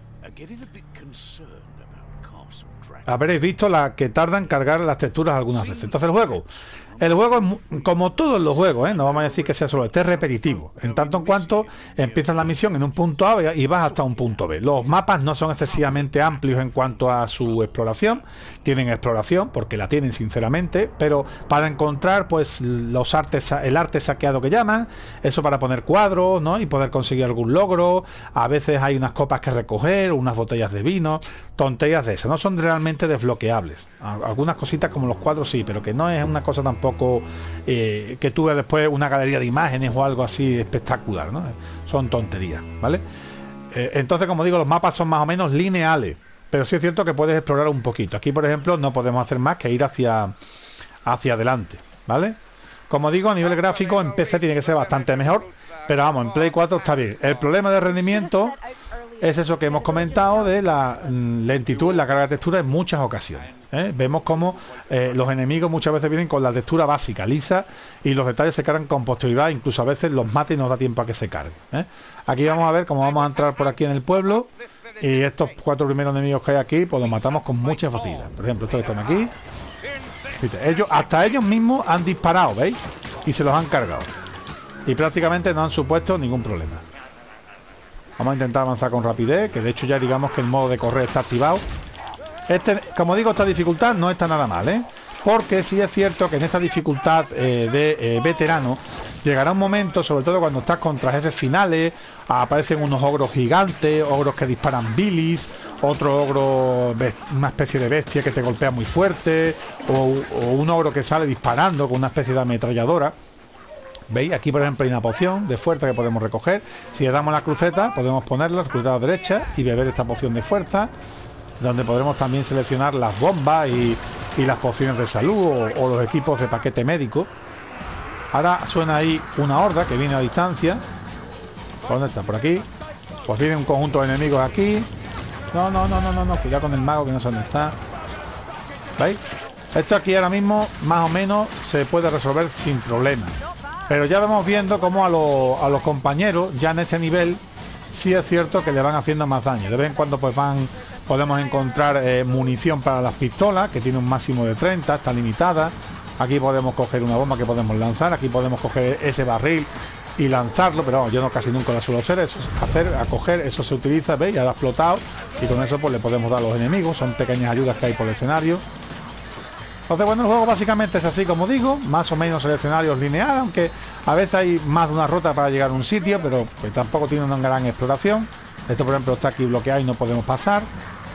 Habréis visto la que tarda en cargar las texturas algunas veces. Entonces el juego El juego es como todos los juegos, ¿eh? No vamos a decir que sea solo este, es repetitivo. En tanto en cuanto empiezas la misión en un punto A y vas hasta un punto B. Los mapas no son excesivamente amplios en cuanto a su exploración. Tienen exploración, porque la tienen sinceramente, pero para encontrar pues los artes, el arte saqueado que llaman, eso para poner cuadros, ¿no? Y poder conseguir algún logro. A veces hay unas copas que recoger, unas botellas de vino, tonterías de esas. No son realmente desbloqueables. Algunas cositas como los cuadros sí, pero que no es una cosa tampoco eh, que tuve después una galería de imágenes o algo así espectacular, ¿no? Son tonterías, ¿vale? Eh, entonces, como digo, los mapas son más o menos lineales, pero sí es cierto que puedes explorar un poquito. Aquí, por ejemplo, no podemos hacer más que ir hacia, hacia adelante, ¿vale? Como digo, a nivel gráfico en P C tiene que ser bastante mejor, pero vamos, en Play cuatro está bien. El problema de rendimiento es eso que hemos comentado de la mm, lentitud en la carga de textura en muchas ocasiones, ¿eh? Vemos como eh, los enemigos muchas veces vienen con la textura básica, lisa, y los detalles se cargan con posterioridad, incluso a veces los mata y nos da tiempo a que se carguen, ¿eh? Aquí vamos a ver cómo vamos a entrar por aquí en el pueblo, y estos cuatro primeros enemigos que hay aquí, pues los matamos con mucha facilidad. Por ejemplo, estos que están aquí, ¿viste? Ellos, hasta ellos mismos han disparado, ¿veis? Y se los han cargado. Y prácticamente no han supuesto ningún problema. Vamos a intentar avanzar con rapidez, que de hecho ya digamos que el modo de correr está activado. Este, como digo, esta dificultad no está nada mal, ¿eh? Porque sí es cierto que en esta dificultad eh, de eh, veterano llegará un momento, sobre todo cuando estás contra jefes finales, aparecen unos ogros gigantes, ogros que disparan bilis, otro ogro, una especie de bestia que te golpea muy fuerte, o, o un ogro que sale disparando con una especie de ametralladora. ¿Veis? Aquí, por ejemplo, hay una poción de fuerza que podemos recoger. Si le damos la cruceta, podemos ponerla, la cruceta a la derecha, y beber esta poción de fuerza, donde podremos también seleccionar las bombas y, y las pociones de salud o, o los equipos de paquete médico. Ahora suena ahí una horda que viene a distancia. ¿Por dónde está? Por aquí. Pues viene un conjunto de enemigos aquí. No, no, no, no, no, no. Cuidado con el mago que no sé dónde está. ¿Veis? Esto aquí ahora mismo más o menos se puede resolver sin problema. Pero ya vamos viendo cómo a, lo, a los compañeros ya en este nivel sí es cierto que le van haciendo más daño. De vez en cuando pues van, podemos encontrar eh, munición para las pistolas, que tiene un máximo de treinta, está limitada. Aquí podemos coger una bomba que podemos lanzar, aquí podemos coger ese barril y lanzarlo, pero yo no casi nunca lo suelo hacer, eso hacer, a coger, eso se utiliza, ¿veis? Ya lo ha explotado y con eso pues le podemos dar a los enemigos, son pequeñas ayudas que hay por el escenario. Entonces, bueno, el juego básicamente es así como digo, más o menos el escenario es lineal, aunque a veces hay más de una ruta para llegar a un sitio, pero pues, tampoco tiene una gran exploración. Esto, por ejemplo, está aquí bloqueado y no podemos pasar.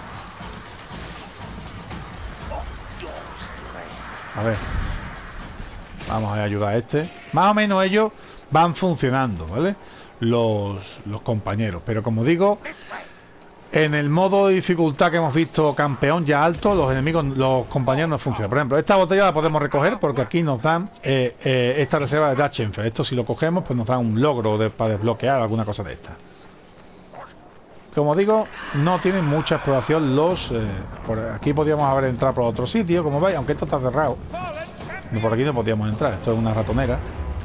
A ver, vamos a ayudar a este. Más o menos ellos van funcionando, ¿vale? Los, los compañeros, pero como digo, en el modo de dificultad que hemos visto campeón ya alto, los enemigos, los compañeros no funcionan. Por ejemplo, esta botella la podemos recoger porque aquí nos dan eh, eh, esta reserva de Dachenfeld. Esto si lo cogemos pues nos da un logro de, para desbloquear alguna cosa de esta. Como digo, no tienen mucha exploración los... Eh, por aquí podíamos haber entrado por otro sitio, como veis, aunque esto está cerrado. Por aquí no podíamos entrar, esto es una ratonera.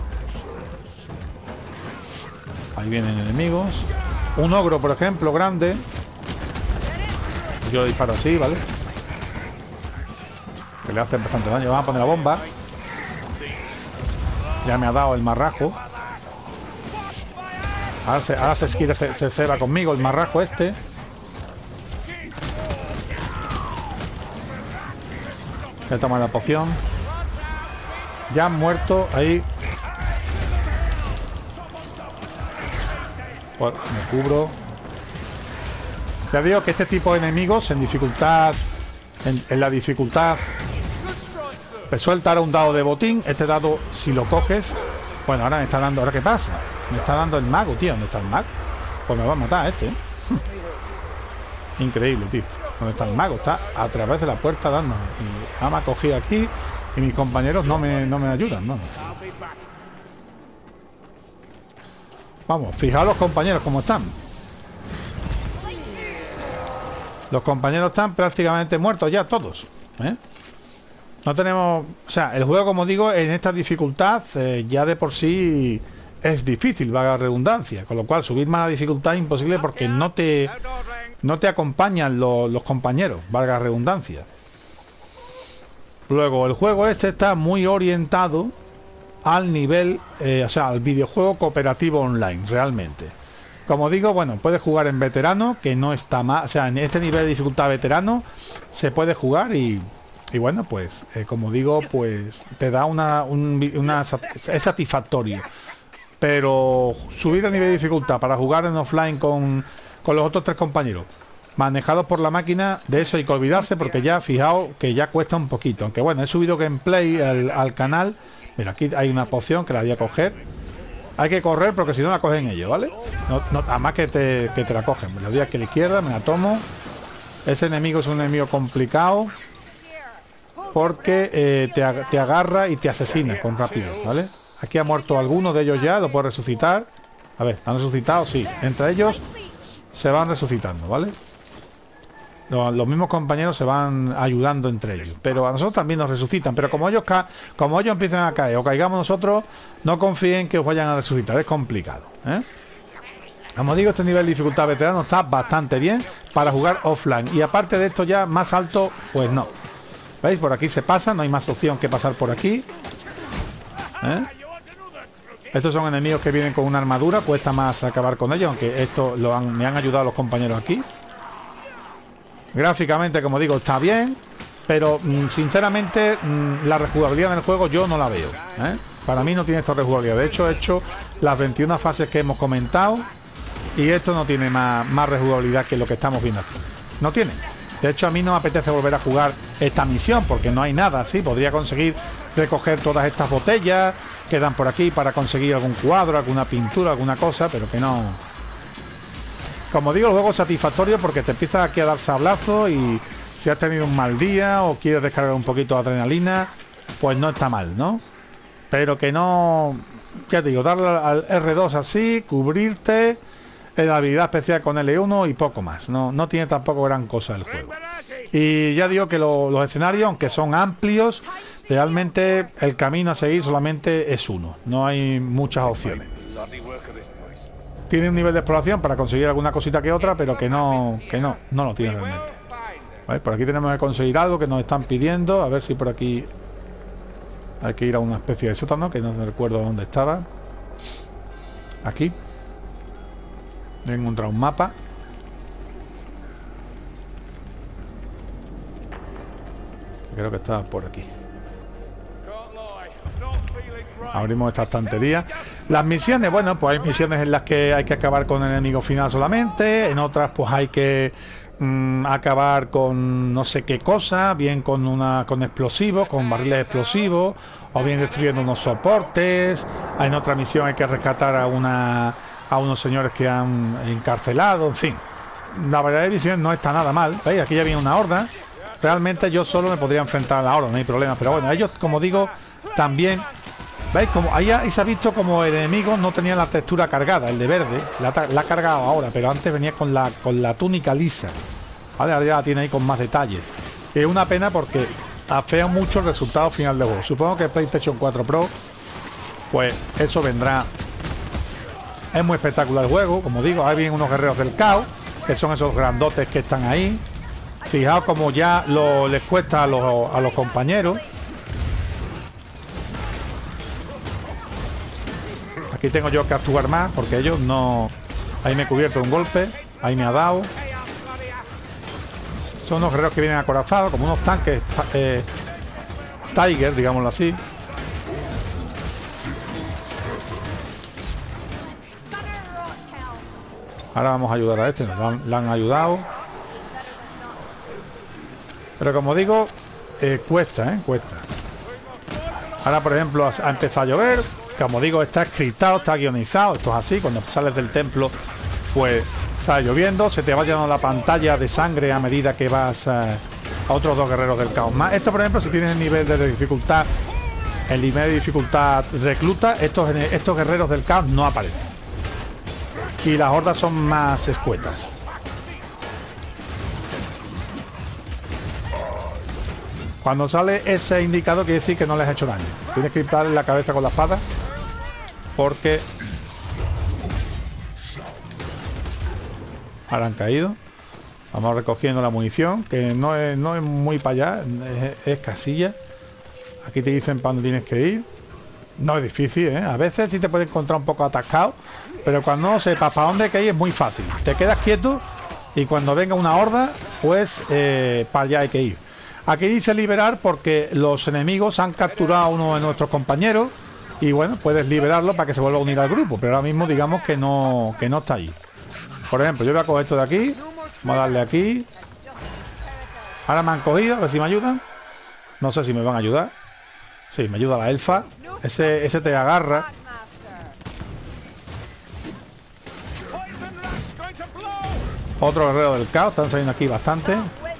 Ahí vienen enemigos. Un ogro, por ejemplo, grande. Yo disparo así, ¿vale? Que le hacen bastante daño. Vamos a poner la bomba. Ya me ha dado el marrajo. Ahora se, ahora se quiere se, se ceba conmigo el marrajo este. Ya toma la poción. Ya han muerto ahí. Pues me cubro. Ya digo que este tipo de enemigos en dificultad, en, en la dificultad, te suelta ahora un dado de botín. Este dado, si lo coges, bueno, ahora me está dando, ¿ahora qué pasa? Me está dando el mago, tío. ¿Dónde está el mago? Pues me va a matar este, ¿eh? Increíble, tío. ¿Dónde está el mago? Está a través de la puerta dando. Y me ha cogido aquí y mis compañeros no me, no me ayudan, ¿no? Vamos, fijaos los compañeros cómo están. Los compañeros están prácticamente muertos ya todos, ¿eh? No tenemos... O sea, el juego, como digo, en esta dificultad eh, ya de por sí es difícil, valga la redundancia. Con lo cual, subir más la dificultad es imposible porque no te, no te acompañan lo, los compañeros, valga la redundancia. Luego, el juego este está muy orientado al nivel, eh, o sea, al videojuego cooperativo online, realmente. Como digo, bueno, puedes jugar en veterano, que no está mal. O sea, en este nivel de dificultad veterano se puede jugar y... Y bueno, pues, eh, como digo, pues te da una, un, una... es satisfactorio. Pero subir el nivel de dificultad para jugar en offline con, con los otros tres compañeros manejados por la máquina, de eso hay que olvidarse, porque ya, fijaos, que ya cuesta un poquito. Aunque bueno, he subido gameplay al, al canal. Mira, aquí hay una poción que la voy a coger. Hay que correr porque si no la cogen ellos, ¿vale? No, no, además que te, que te la cogen. Me la doy aquí a la izquierda, me la tomo. Ese enemigo es un enemigo complicado, porque eh, te, te agarra y te asesina con rapidez, ¿vale? Aquí ha muerto alguno de ellos ya, lo puedo resucitar. A ver, ¿han resucitado? Sí. Entre ellos se van resucitando, ¿vale? Los, los mismos compañeros se van ayudando entre ellos. Pero a nosotros también nos resucitan. Pero como ellos, ca como ellos empiezan a caer o caigamos nosotros, no confíen que os vayan a resucitar. Es complicado, ¿eh? Como digo, este nivel de dificultad veterano está bastante bien para jugar offline. Y aparte de esto ya más alto, pues no. ¿Veis? Por aquí se pasa, no hay más opción que pasar por aquí, ¿eh? Estos son enemigos que vienen con una armadura, cuesta más acabar con ellos, aunque esto lo han, me han ayudado los compañeros aquí. Gráficamente, como digo, está bien, pero mmm, sinceramente mmm, la rejugabilidad en el juego yo no la veo, ¿eh? Para mí no tiene esta rejugabilidad. De hecho, he hecho las veintiuna fases que hemos comentado y esto no tiene más, más rejugabilidad que lo que estamos viendo aquí. No tiene. De hecho, a mí no me apetece volver a jugar esta misión porque no hay nada. Sí, podría conseguir recoger todas estas botellas que dan por aquí para conseguir algún cuadro, alguna pintura, alguna cosa, pero que no... Como digo, el juego es satisfactorio porque te empieza aquí a dar sablazo y si has tenido un mal día o quieres descargar un poquito de adrenalina, pues no está mal, ¿no? Pero que no... Ya te digo, darle al erre dos así, cubrirte... la habilidad especial con ele uno y poco más. No, no tiene tampoco gran cosa el juego. Y ya digo que lo, los escenarios, aunque son amplios, realmente el camino a seguir solamente es uno. No hay muchas opciones. Tiene un nivel de exploración para conseguir alguna cosita que otra, pero que no, que no, no lo tiene realmente. ¿Vale? Por aquí tenemos que conseguir algo que nos están pidiendo. A ver si por aquí hay que ir a una especie de sótano, que no me recuerdo dónde estaba. Aquí. He encontrado un mapa. Creo que está por aquí. Abrimos esta estantería. Las misiones, bueno, pues hay misiones en las que hay que acabar con el enemigo final solamente. En otras pues hay que mmm, acabar con no sé qué cosa. Bien con una con explosivos, con barriles explosivos, o bien destruyendo unos soportes. En otra misión hay que rescatar a una a unos señores que han encarcelado. En fin, la variedad de misiones no está nada mal. ¿Veis? Aquí ya viene una horda. Realmente yo solo me podría enfrentar a la horda, no hay problema. Pero bueno, ellos, como digo, también... ¿Veis? Como ahí, ahí se ha visto como el enemigo no tenía la textura cargada, el de verde. La, la ha cargado ahora, pero antes venía con la, con la túnica lisa. ¿Vale? Ahora ya la tiene ahí con más detalle. Es una pena porque afea mucho el resultado final del juego. Supongo que PlayStation cuatro Pro, pues eso vendrá. Es muy espectacular el juego, como digo. Ahí vienen unos guerreros del caos, que son esos grandotes que están ahí. Fijaos como ya lo, les cuesta a los, a los compañeros. Aquí tengo yo que actuar más porque ellos no... Ahí me he cubierto un golpe. Ahí me ha dado. Son unos guerreros que vienen acorazados, como unos tanques eh, Tiger, digámoslo así. Ahora vamos a ayudar a este. Nos han, le han ayudado. Pero como digo, eh, cuesta, ¿eh? Cuesta. Ahora, por ejemplo, ha, ha empezado a llover. Como digo, está escriptado, está guionizado. Esto es así. Cuando sales del templo, pues Sale lloviendo, se te va llenando la pantalla de sangre a medida que vas eh, a otros dos guerreros del caos más. Esto, por ejemplo, si tienes el nivel de dificultad, el nivel de dificultad recluta, estos, estos guerreros del caos no aparecen. Y las hordas son más escuetas. Cuando sale ese indicador quiere decir que no les ha hecho daño. Tienes que darle la cabeza con la espada, porque ahora han caído. Vamos recogiendo la munición, que no es, no es muy para allá, es, es casilla. Aquí te dicen para dónde tienes que ir. No es difícil, ¿eh? A veces sí te puedes encontrar un poco atascado, pero cuando no sepas para dónde hay que ir es muy fácil. Te quedas quieto y cuando venga una horda, pues eh, para allá hay que ir. Aquí dice liberar porque los enemigos han capturado a uno de nuestros compañeros y bueno, puedes liberarlo para que se vuelva a unir al grupo, pero ahora mismo digamos que no, que no está allí. Por ejemplo, yo voy a coger esto de aquí, vamos a darle aquí. Ahora me han cogido, a ver si me ayudan. No sé si me van a ayudar. Sí, me ayuda la elfa. Ese, ese te agarra. Otro guerrero del caos, están saliendo aquí bastante.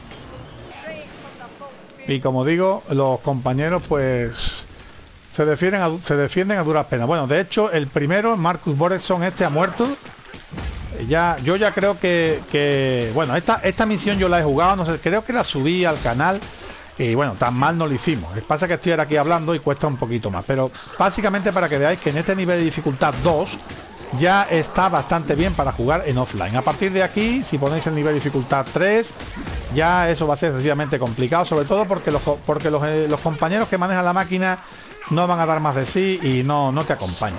Y como digo, los compañeros pues se defienden a, se defienden a duras penas. Bueno, de hecho, el primero, Marcus Boresson, este ha muerto. Ya, yo ya creo que, que bueno, esta, esta misión yo la he jugado, no sé, creo que la subí al canal. Y bueno, tan mal no lo hicimos. Lo que pasa es que estoy ahora aquí hablando y cuesta un poquito más. Pero básicamente para que veáis que en este nivel de dificultad dos ya está bastante bien para jugar en offline. A partir de aquí, si ponéis el nivel de dificultad tres, ya eso va a ser excesivamente complicado. Sobre todo porque los, porque los, eh, los compañeros que manejan la máquina no van a dar más de sí y no, no te acompañan.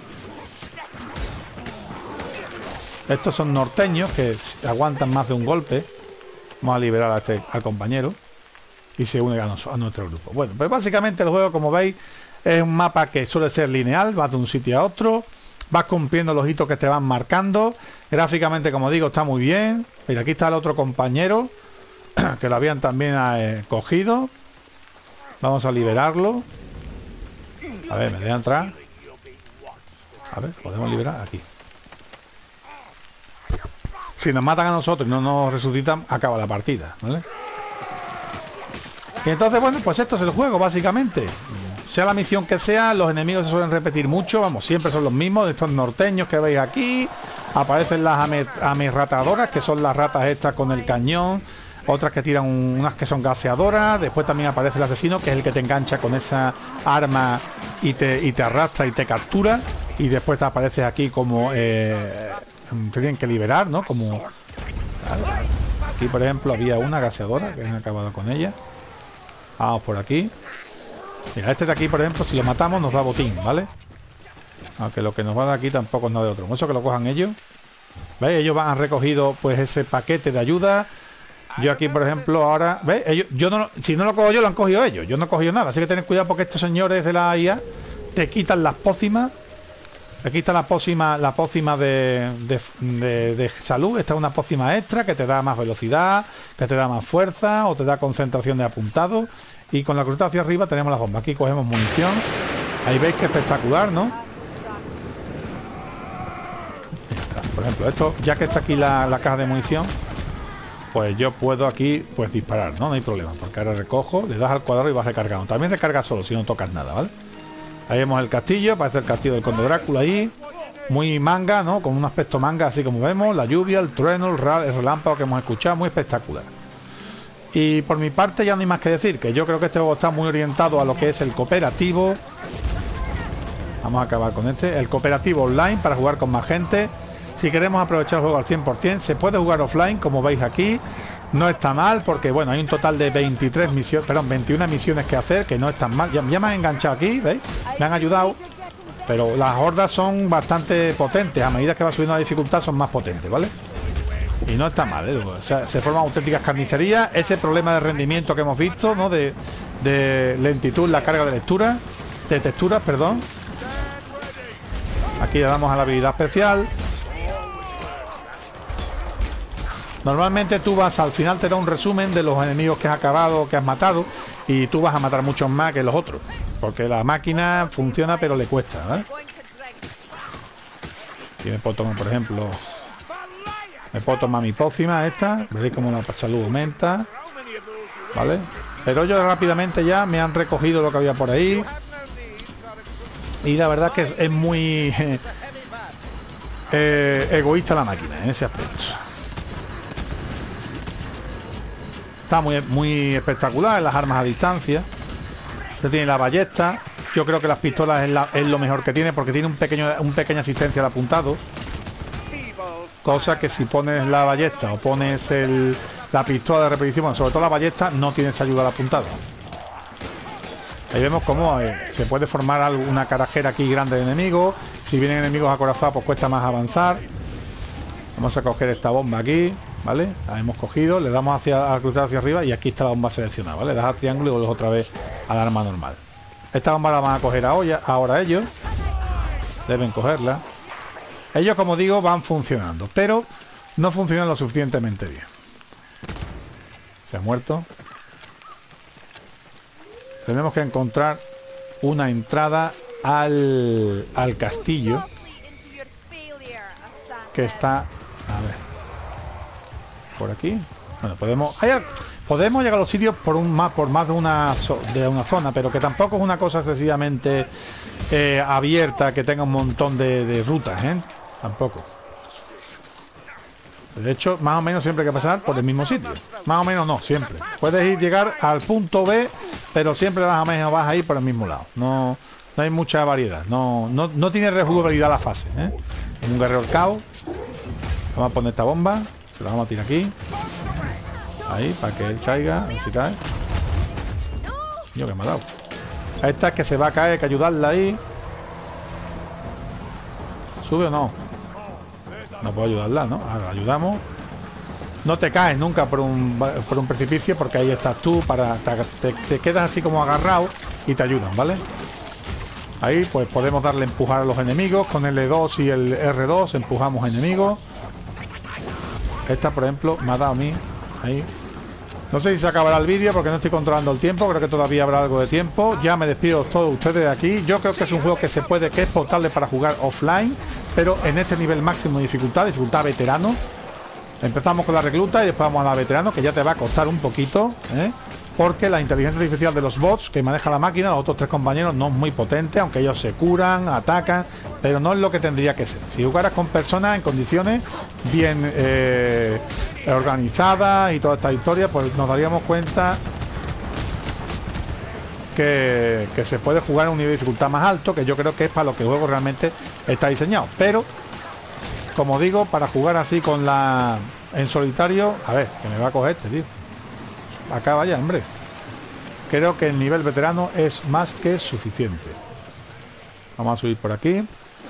Estos son norteños que aguantan más de un golpe. Vamos a liberar a este, al compañero. Y se une a, nos, a nuestro grupo. Bueno, pues básicamente el juego, como veis, es un mapa que suele ser lineal, vas de un sitio a otro, vas cumpliendo los hitos que te van marcando. Gráficamente, como digo, está muy bien. Mira, aquí está el otro compañero, que lo habían también eh, cogido. Vamos a liberarlo. A ver, me deja entrar. A ver, podemos liberar aquí. Si nos matan a nosotros y no nos resucitan, acaba la partida, ¿vale? Y entonces, bueno, pues esto es el juego, básicamente. Sea la misión que sea, los enemigos se suelen repetir mucho. Vamos, siempre son los mismos. Estos norteños que veis aquí. Aparecen las amerratadoras, que son las ratas estas con el cañón. Otras que tiran un, unas que son gaseadoras. Después también aparece el asesino, que es el que te engancha con esa arma y te, y te arrastra y te captura. Y después te apareces aquí como... Eh, te tienen que liberar, ¿no? Como... Aquí, por ejemplo, había una gaseadora que han acabado con ella. Vamos por aquí. Mira, este de aquí, por ejemplo, si lo matamos nos da botín, ¿vale? Aunque lo que nos va a dar aquí tampoco es nada de otro. Eso que lo cojan ellos. ¿Veis? Ellos van, han recogido pues ese paquete de ayuda. Yo aquí, por ejemplo, ahora... ¿Veis? Ellos, yo no, si no lo cojo yo, lo han cogido ellos. Yo no he cogido nada. Así que tened cuidado porque estos señores de la I A te quitan las pócimas. Aquí está la pócima, la pócima de, de, de, de salud. Esta es una pócima extra que te da más velocidad, que te da más fuerza o te da concentración de apuntado. Y con la cruz hacia arriba tenemos las bombas. Aquí cogemos munición. Ahí veis que espectacular, ¿no? Por ejemplo, esto, ya que está aquí la, la caja de munición, pues yo puedo aquí pues disparar, ¿no? No hay problema, porque ahora recojo, le das al cuadrado y vas recargando. También recarga solo si no tocas nada, ¿vale? Ahí vemos el castillo, parece el castillo del Conde Drácula ahí. Muy manga, ¿no? Con un aspecto manga, así como vemos. La lluvia, el trueno, el, el relámpago que hemos escuchado, muy espectacular. Y por mi parte ya no hay más que decir, que yo creo que este juego está muy orientado a lo que es el cooperativo. Vamos a acabar con este. El cooperativo online para jugar con más gente. Si queremos aprovechar el juego al cien por cien, se puede jugar offline, como veis aquí. No está mal, porque bueno, hay un total de veintitrés misiones, perdón, veintiuna misiones que hacer, que no están mal. Ya, ya me han enganchado aquí, ¿veis? Me han ayudado. Pero las hordas son bastante potentes. A medida que va subiendo la dificultad son más potentes, ¿vale? Y no está mal, ¿eh? O sea, se forman auténticas carnicerías. Ese problema de rendimiento que hemos visto, ¿no? De, de lentitud, la carga de lectura, de texturas, perdón. Aquí le damos a la habilidad especial. Normalmente tú vas, al final te da un resumen de los enemigos que has acabado, que has matado, y tú vas a matar muchos más que los otros, porque la máquina funciona pero le cuesta, ¿vale? Tiene botón, por ejemplo. Me puedo tomar mi pócima esta. Veréis cómo la salud aumenta. ¿Vale? Pero ellos rápidamente ya me han recogido lo que había por ahí. Y la verdad que es, es muy eh, egoísta la máquina en ese aspecto. Está muy, muy espectacular. Las armas a distancia. Ya tiene la ballesta. Yo creo que las pistolas es, la, es lo mejor que tiene, porque tiene un pequeño, un pequeña asistencia al apuntado. Cosa que si pones la ballesta o pones el, la pistola de repetición, bueno, sobre todo la ballesta, no tienes ayuda al apuntado. Ahí vemos cómo eh, se puede formar alguna carajera aquí grande de enemigos. Si vienen enemigos acorazados, pues cuesta más avanzar. Vamos a coger esta bomba aquí, ¿vale? La hemos cogido, le damos hacia, a cruzar hacia arriba y aquí está la bomba seleccionada, ¿vale? Le das al triángulo y vuelves otra vez al arma normal. Esta bomba la van a coger ahora, ahora ellos. Deben cogerla. Ellos, como digo, van funcionando, pero no funcionan lo suficientemente bien. Se ha muerto. Tenemos que encontrar una entrada al, al castillo, que está, a ver, por aquí. Bueno, podemos hay, podemos llegar a los sitios por un más por más de una de una zona, pero que tampoco es una cosa excesivamente eh, abierta, que tenga un montón de, de rutas, ¿eh? Tampoco. De hecho, más o menos siempre hay que pasar por el mismo sitio. Más o menos no, siempre. Puedes ir llegar al punto B, pero siempre vas a menos vas a ir por el mismo lado. No, no hay mucha variedad. No, no, no tiene rejugabilidad la fase, ¿eh? Un guerrero caos. Vamos a poner esta bomba. Se la vamos a tirar aquí. Ahí, para que él caiga. A ver si cae. Yo que me ha dado. Esta es que se va a caer, hay que ayudarla ahí. ¿Sube o no? No puedo ayudarla, ¿no? Ahora la ayudamos. No te caes nunca por un, por un precipicio, porque ahí estás tú para te, te, te quedas así como agarrado y te ayudan, ¿vale? Ahí pues podemos darle empujar a los enemigos con el L dos y el R dos. Empujamos enemigos. Esta, por ejemplo, me ha dado a mí. Ahí. No sé si se acabará el vídeo porque no estoy controlando el tiempo. Creo que todavía habrá algo de tiempo. Ya me despido todos ustedes de aquí. Yo creo que es un juego que se puede, que es potable para jugar offline, pero en este nivel máximo de dificultad, dificultad veterano. Empezamos con la recluta y después vamos a la veterano, que ya te va a costar un poquito, ¿eh? Porque la inteligencia artificial de los bots que maneja la máquina, los otros tres compañeros, no es muy potente, aunque ellos se curan, atacan, pero no es lo que tendría que ser. Si jugaras con personas en condiciones bien eh, organizadas y toda esta historia, pues nos daríamos cuenta que, que se puede jugar a un nivel de dificultad más alto, que yo creo que es para lo que el juego realmente está diseñado. Pero, como digo, para jugar así con la en solitario, a ver, que me va a coger este, tío. Acá vaya, hombre. Creo que el nivel veterano es más que suficiente. Vamos a subir por aquí.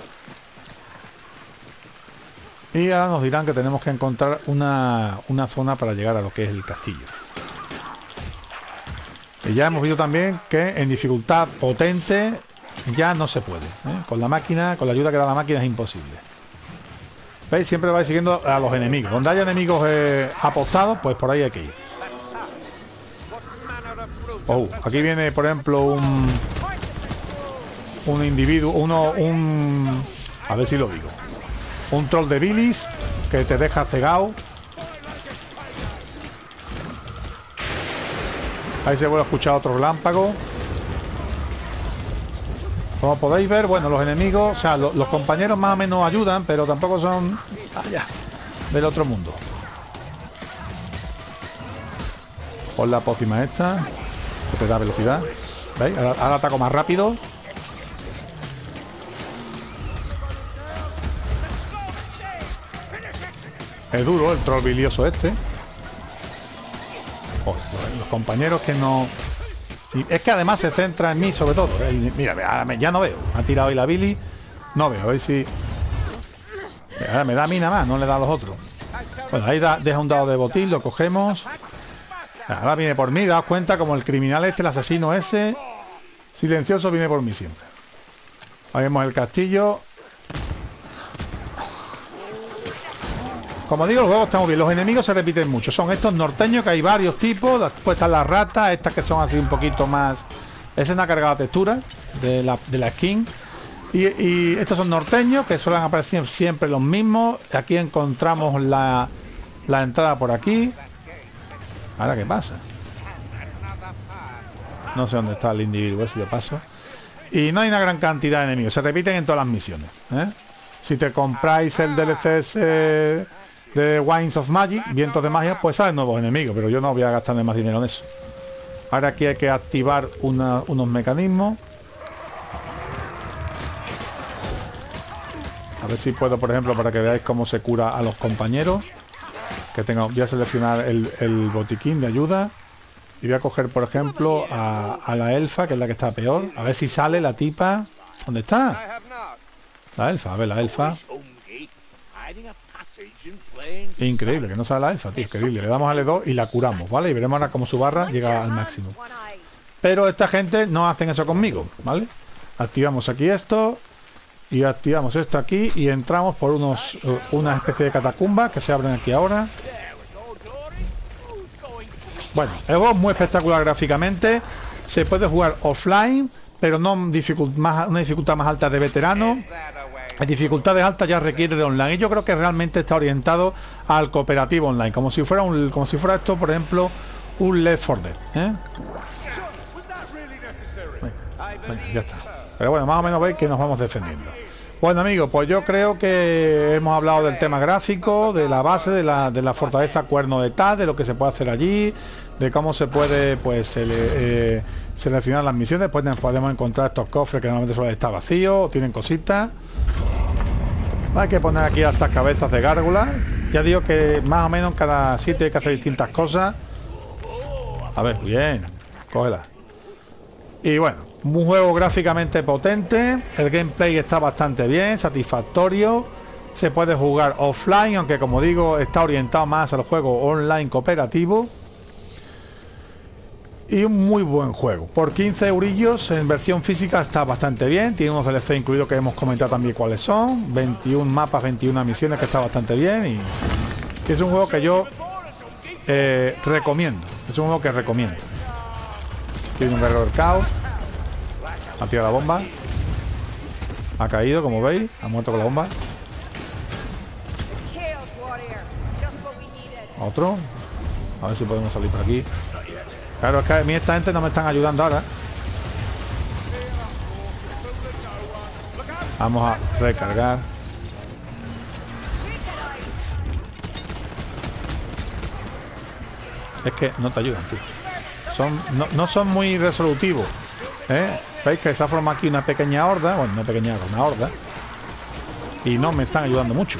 Y ahora nos dirán que tenemos que encontrar una, una zona para llegar a lo que es el castillo. Y ya hemos visto también que en dificultad potente ya no se puede, ¿eh? Con la máquina, con la ayuda que da la máquina es imposible. ¿Veis? Siempre vais siguiendo a los enemigos. Donde haya enemigos eh, apostados, pues por ahí hay que ir. Oh, aquí viene, por ejemplo, un un individuo, uno, un a ver si lo digo, un troll de bilis que te deja cegado. Ahí se vuelve a escuchar otro relámpago. Como podéis ver, bueno, los enemigos, o sea, lo, los compañeros más o menos ayudan, pero tampoco son allá del otro mundo. Pon la pócima esta, que te da velocidad. ¿Veis? Ahora, ahora ataco más rápido. Es duro el troll bilioso este. Oh, los compañeros que no... Y es que además se centra en mí sobre todo. ¿eh? Mira, ahora me, ya no veo. Me ha tirado ahí la Billy. No veo, a ver si... Ahora me da a mí nada más, no le da a los otros. Bueno, ahí da, deja un dado de botín, lo cogemos. Ahora viene por mí, daos cuenta como el criminal este, el asesino ese, silencioso, viene por mí siempre. Ahí vemos el castillo. Como digo, el juego está muy bien. Los enemigos se repiten mucho. Son estos norteños, que hay varios tipos. Después están las ratas, estas que son así un poquito más... Esa es una cargada textura de la, de la skin. Y, y estos son norteños, que suelen aparecer siempre los mismos. Aquí encontramos la, la entrada por aquí. Ahora, ¿qué pasa? No sé dónde está el individuo, eso yo paso. Y no hay una gran cantidad de enemigos. Se repiten en todas las misiones, ¿eh? Si te compráis el D L C ese de Winds of Magic, vientos de magia, pues salen nuevos enemigos. Pero yo no voy a gastarme más dinero en eso. Ahora aquí hay que activar una, unos mecanismos. A ver si puedo, por ejemplo, para que veáis cómo se cura a los compañeros. Que tengo, voy a seleccionar el, el botiquín de ayuda. Y voy a coger, por ejemplo, a, a la elfa, que es la que está peor. A ver si sale la tipa. ¿Dónde está? La elfa, a ver, la elfa. Increíble, que no sale la elfa, tío. Increíble. Le damos a L dos y la curamos, ¿vale? Y veremos ahora cómo su barra llega al máximo. Pero esta gente no hacen eso conmigo, ¿vale? Activamos aquí esto. Y activamos esto aquí. Y entramos por unos una especie de catacumbas que se abren aquí ahora. Bueno, el juego es muy espectacular gráficamente. Se puede jugar offline, pero no dificult más, una dificultad más alta de veterano. Las dificultades altas ya requiere de online. Y yo creo que realmente está orientado al cooperativo online, como si fuera un, como si fuera esto, por ejemplo, un Left four Dead, ¿eh? Venga, venga, ya está. Pero bueno, más o menos veis que nos vamos defendiendo. Bueno, amigos, pues yo creo que hemos hablado del tema gráfico, de la base de la, de la fortaleza Cuerno de Taz, de lo que se puede hacer allí, de cómo se puede pues sele, eh, seleccionar las misiones. Después podemos encontrar estos cofres que normalmente suelen estar vacíos o tienen cositas. Hay que poner aquí estas cabezas de gárgolas. Ya digo que más o menos en cada sitio hay que hacer distintas cosas. A ver, bien, cógela. Y bueno, un juego gráficamente potente. El gameplay está bastante bien, satisfactorio. Se puede jugar offline, aunque como digo, está orientado más al juego online cooperativo. Y un muy buen juego. Por quince eurillos en versión física está bastante bien. Tiene unos D L C incluidos que hemos comentado también cuáles son. veintiún mapas, veintiuna misiones, que está bastante bien. Y es un juego que yo eh, recomiendo. Es un juego que recomiendo. Tiene un guerrero del caos. Ha tirado la bomba. Ha caído, como veis. Ha muerto con la bomba. Otro. A ver si podemos salir por aquí. Claro, es que a mí esta gente no me están ayudando ahora. Vamos a recargar. Es que no te ayudan, tío. Son, no, no son muy resolutivos, ¿eh? Veis que se ha formado aquí una pequeña horda. Bueno, no pequeña horda, una horda. Y no me están ayudando mucho.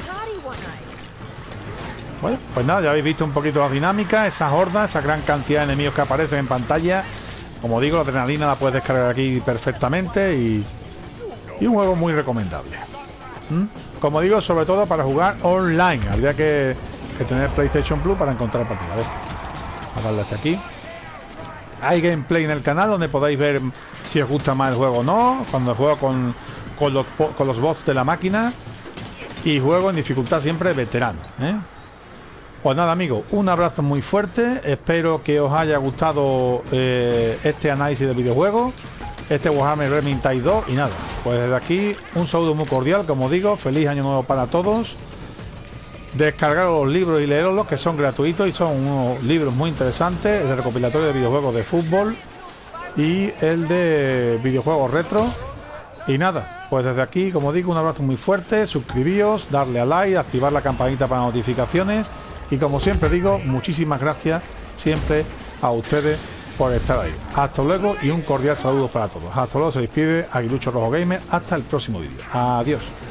Bueno, pues nada, ya habéis visto un poquito la dinámica, esas hordas, esa gran cantidad de enemigos que aparecen en pantalla. Como digo, la adrenalina la puedes descargar aquí perfectamente y, y un juego muy recomendable. ¿Mm? Como digo, sobre todo para jugar online. Habría que, que tener PlayStation Plus para encontrar partida. A ver, a darle hasta aquí. Hay gameplay en el canal donde podéis ver si os gusta más el juego o no. Cuando juego con, con, los, con los bots de la máquina. Y juego en dificultad siempre veterano, ¿eh? Pues nada, amigos, un abrazo muy fuerte. Espero que os haya gustado eh, este análisis del videojuego, este Warhammer Vermintide dos. Y nada, pues desde aquí un saludo muy cordial, como digo, feliz año nuevo para todos. Descargar los libros y leerlos, que son gratuitos y son unos libros muy interesantes. El recopilatorio de videojuegos de fútbol y el de videojuegos retro. Y nada, pues desde aquí, como digo, un abrazo muy fuerte. Suscribíos, darle a like, activar la campanita para notificaciones. Y como siempre digo, muchísimas gracias siempre a ustedes por estar ahí. Hasta luego y un cordial saludo para todos. Hasta luego, se despide Aguilucho Rojo Gamer. Hasta el próximo vídeo. Adiós.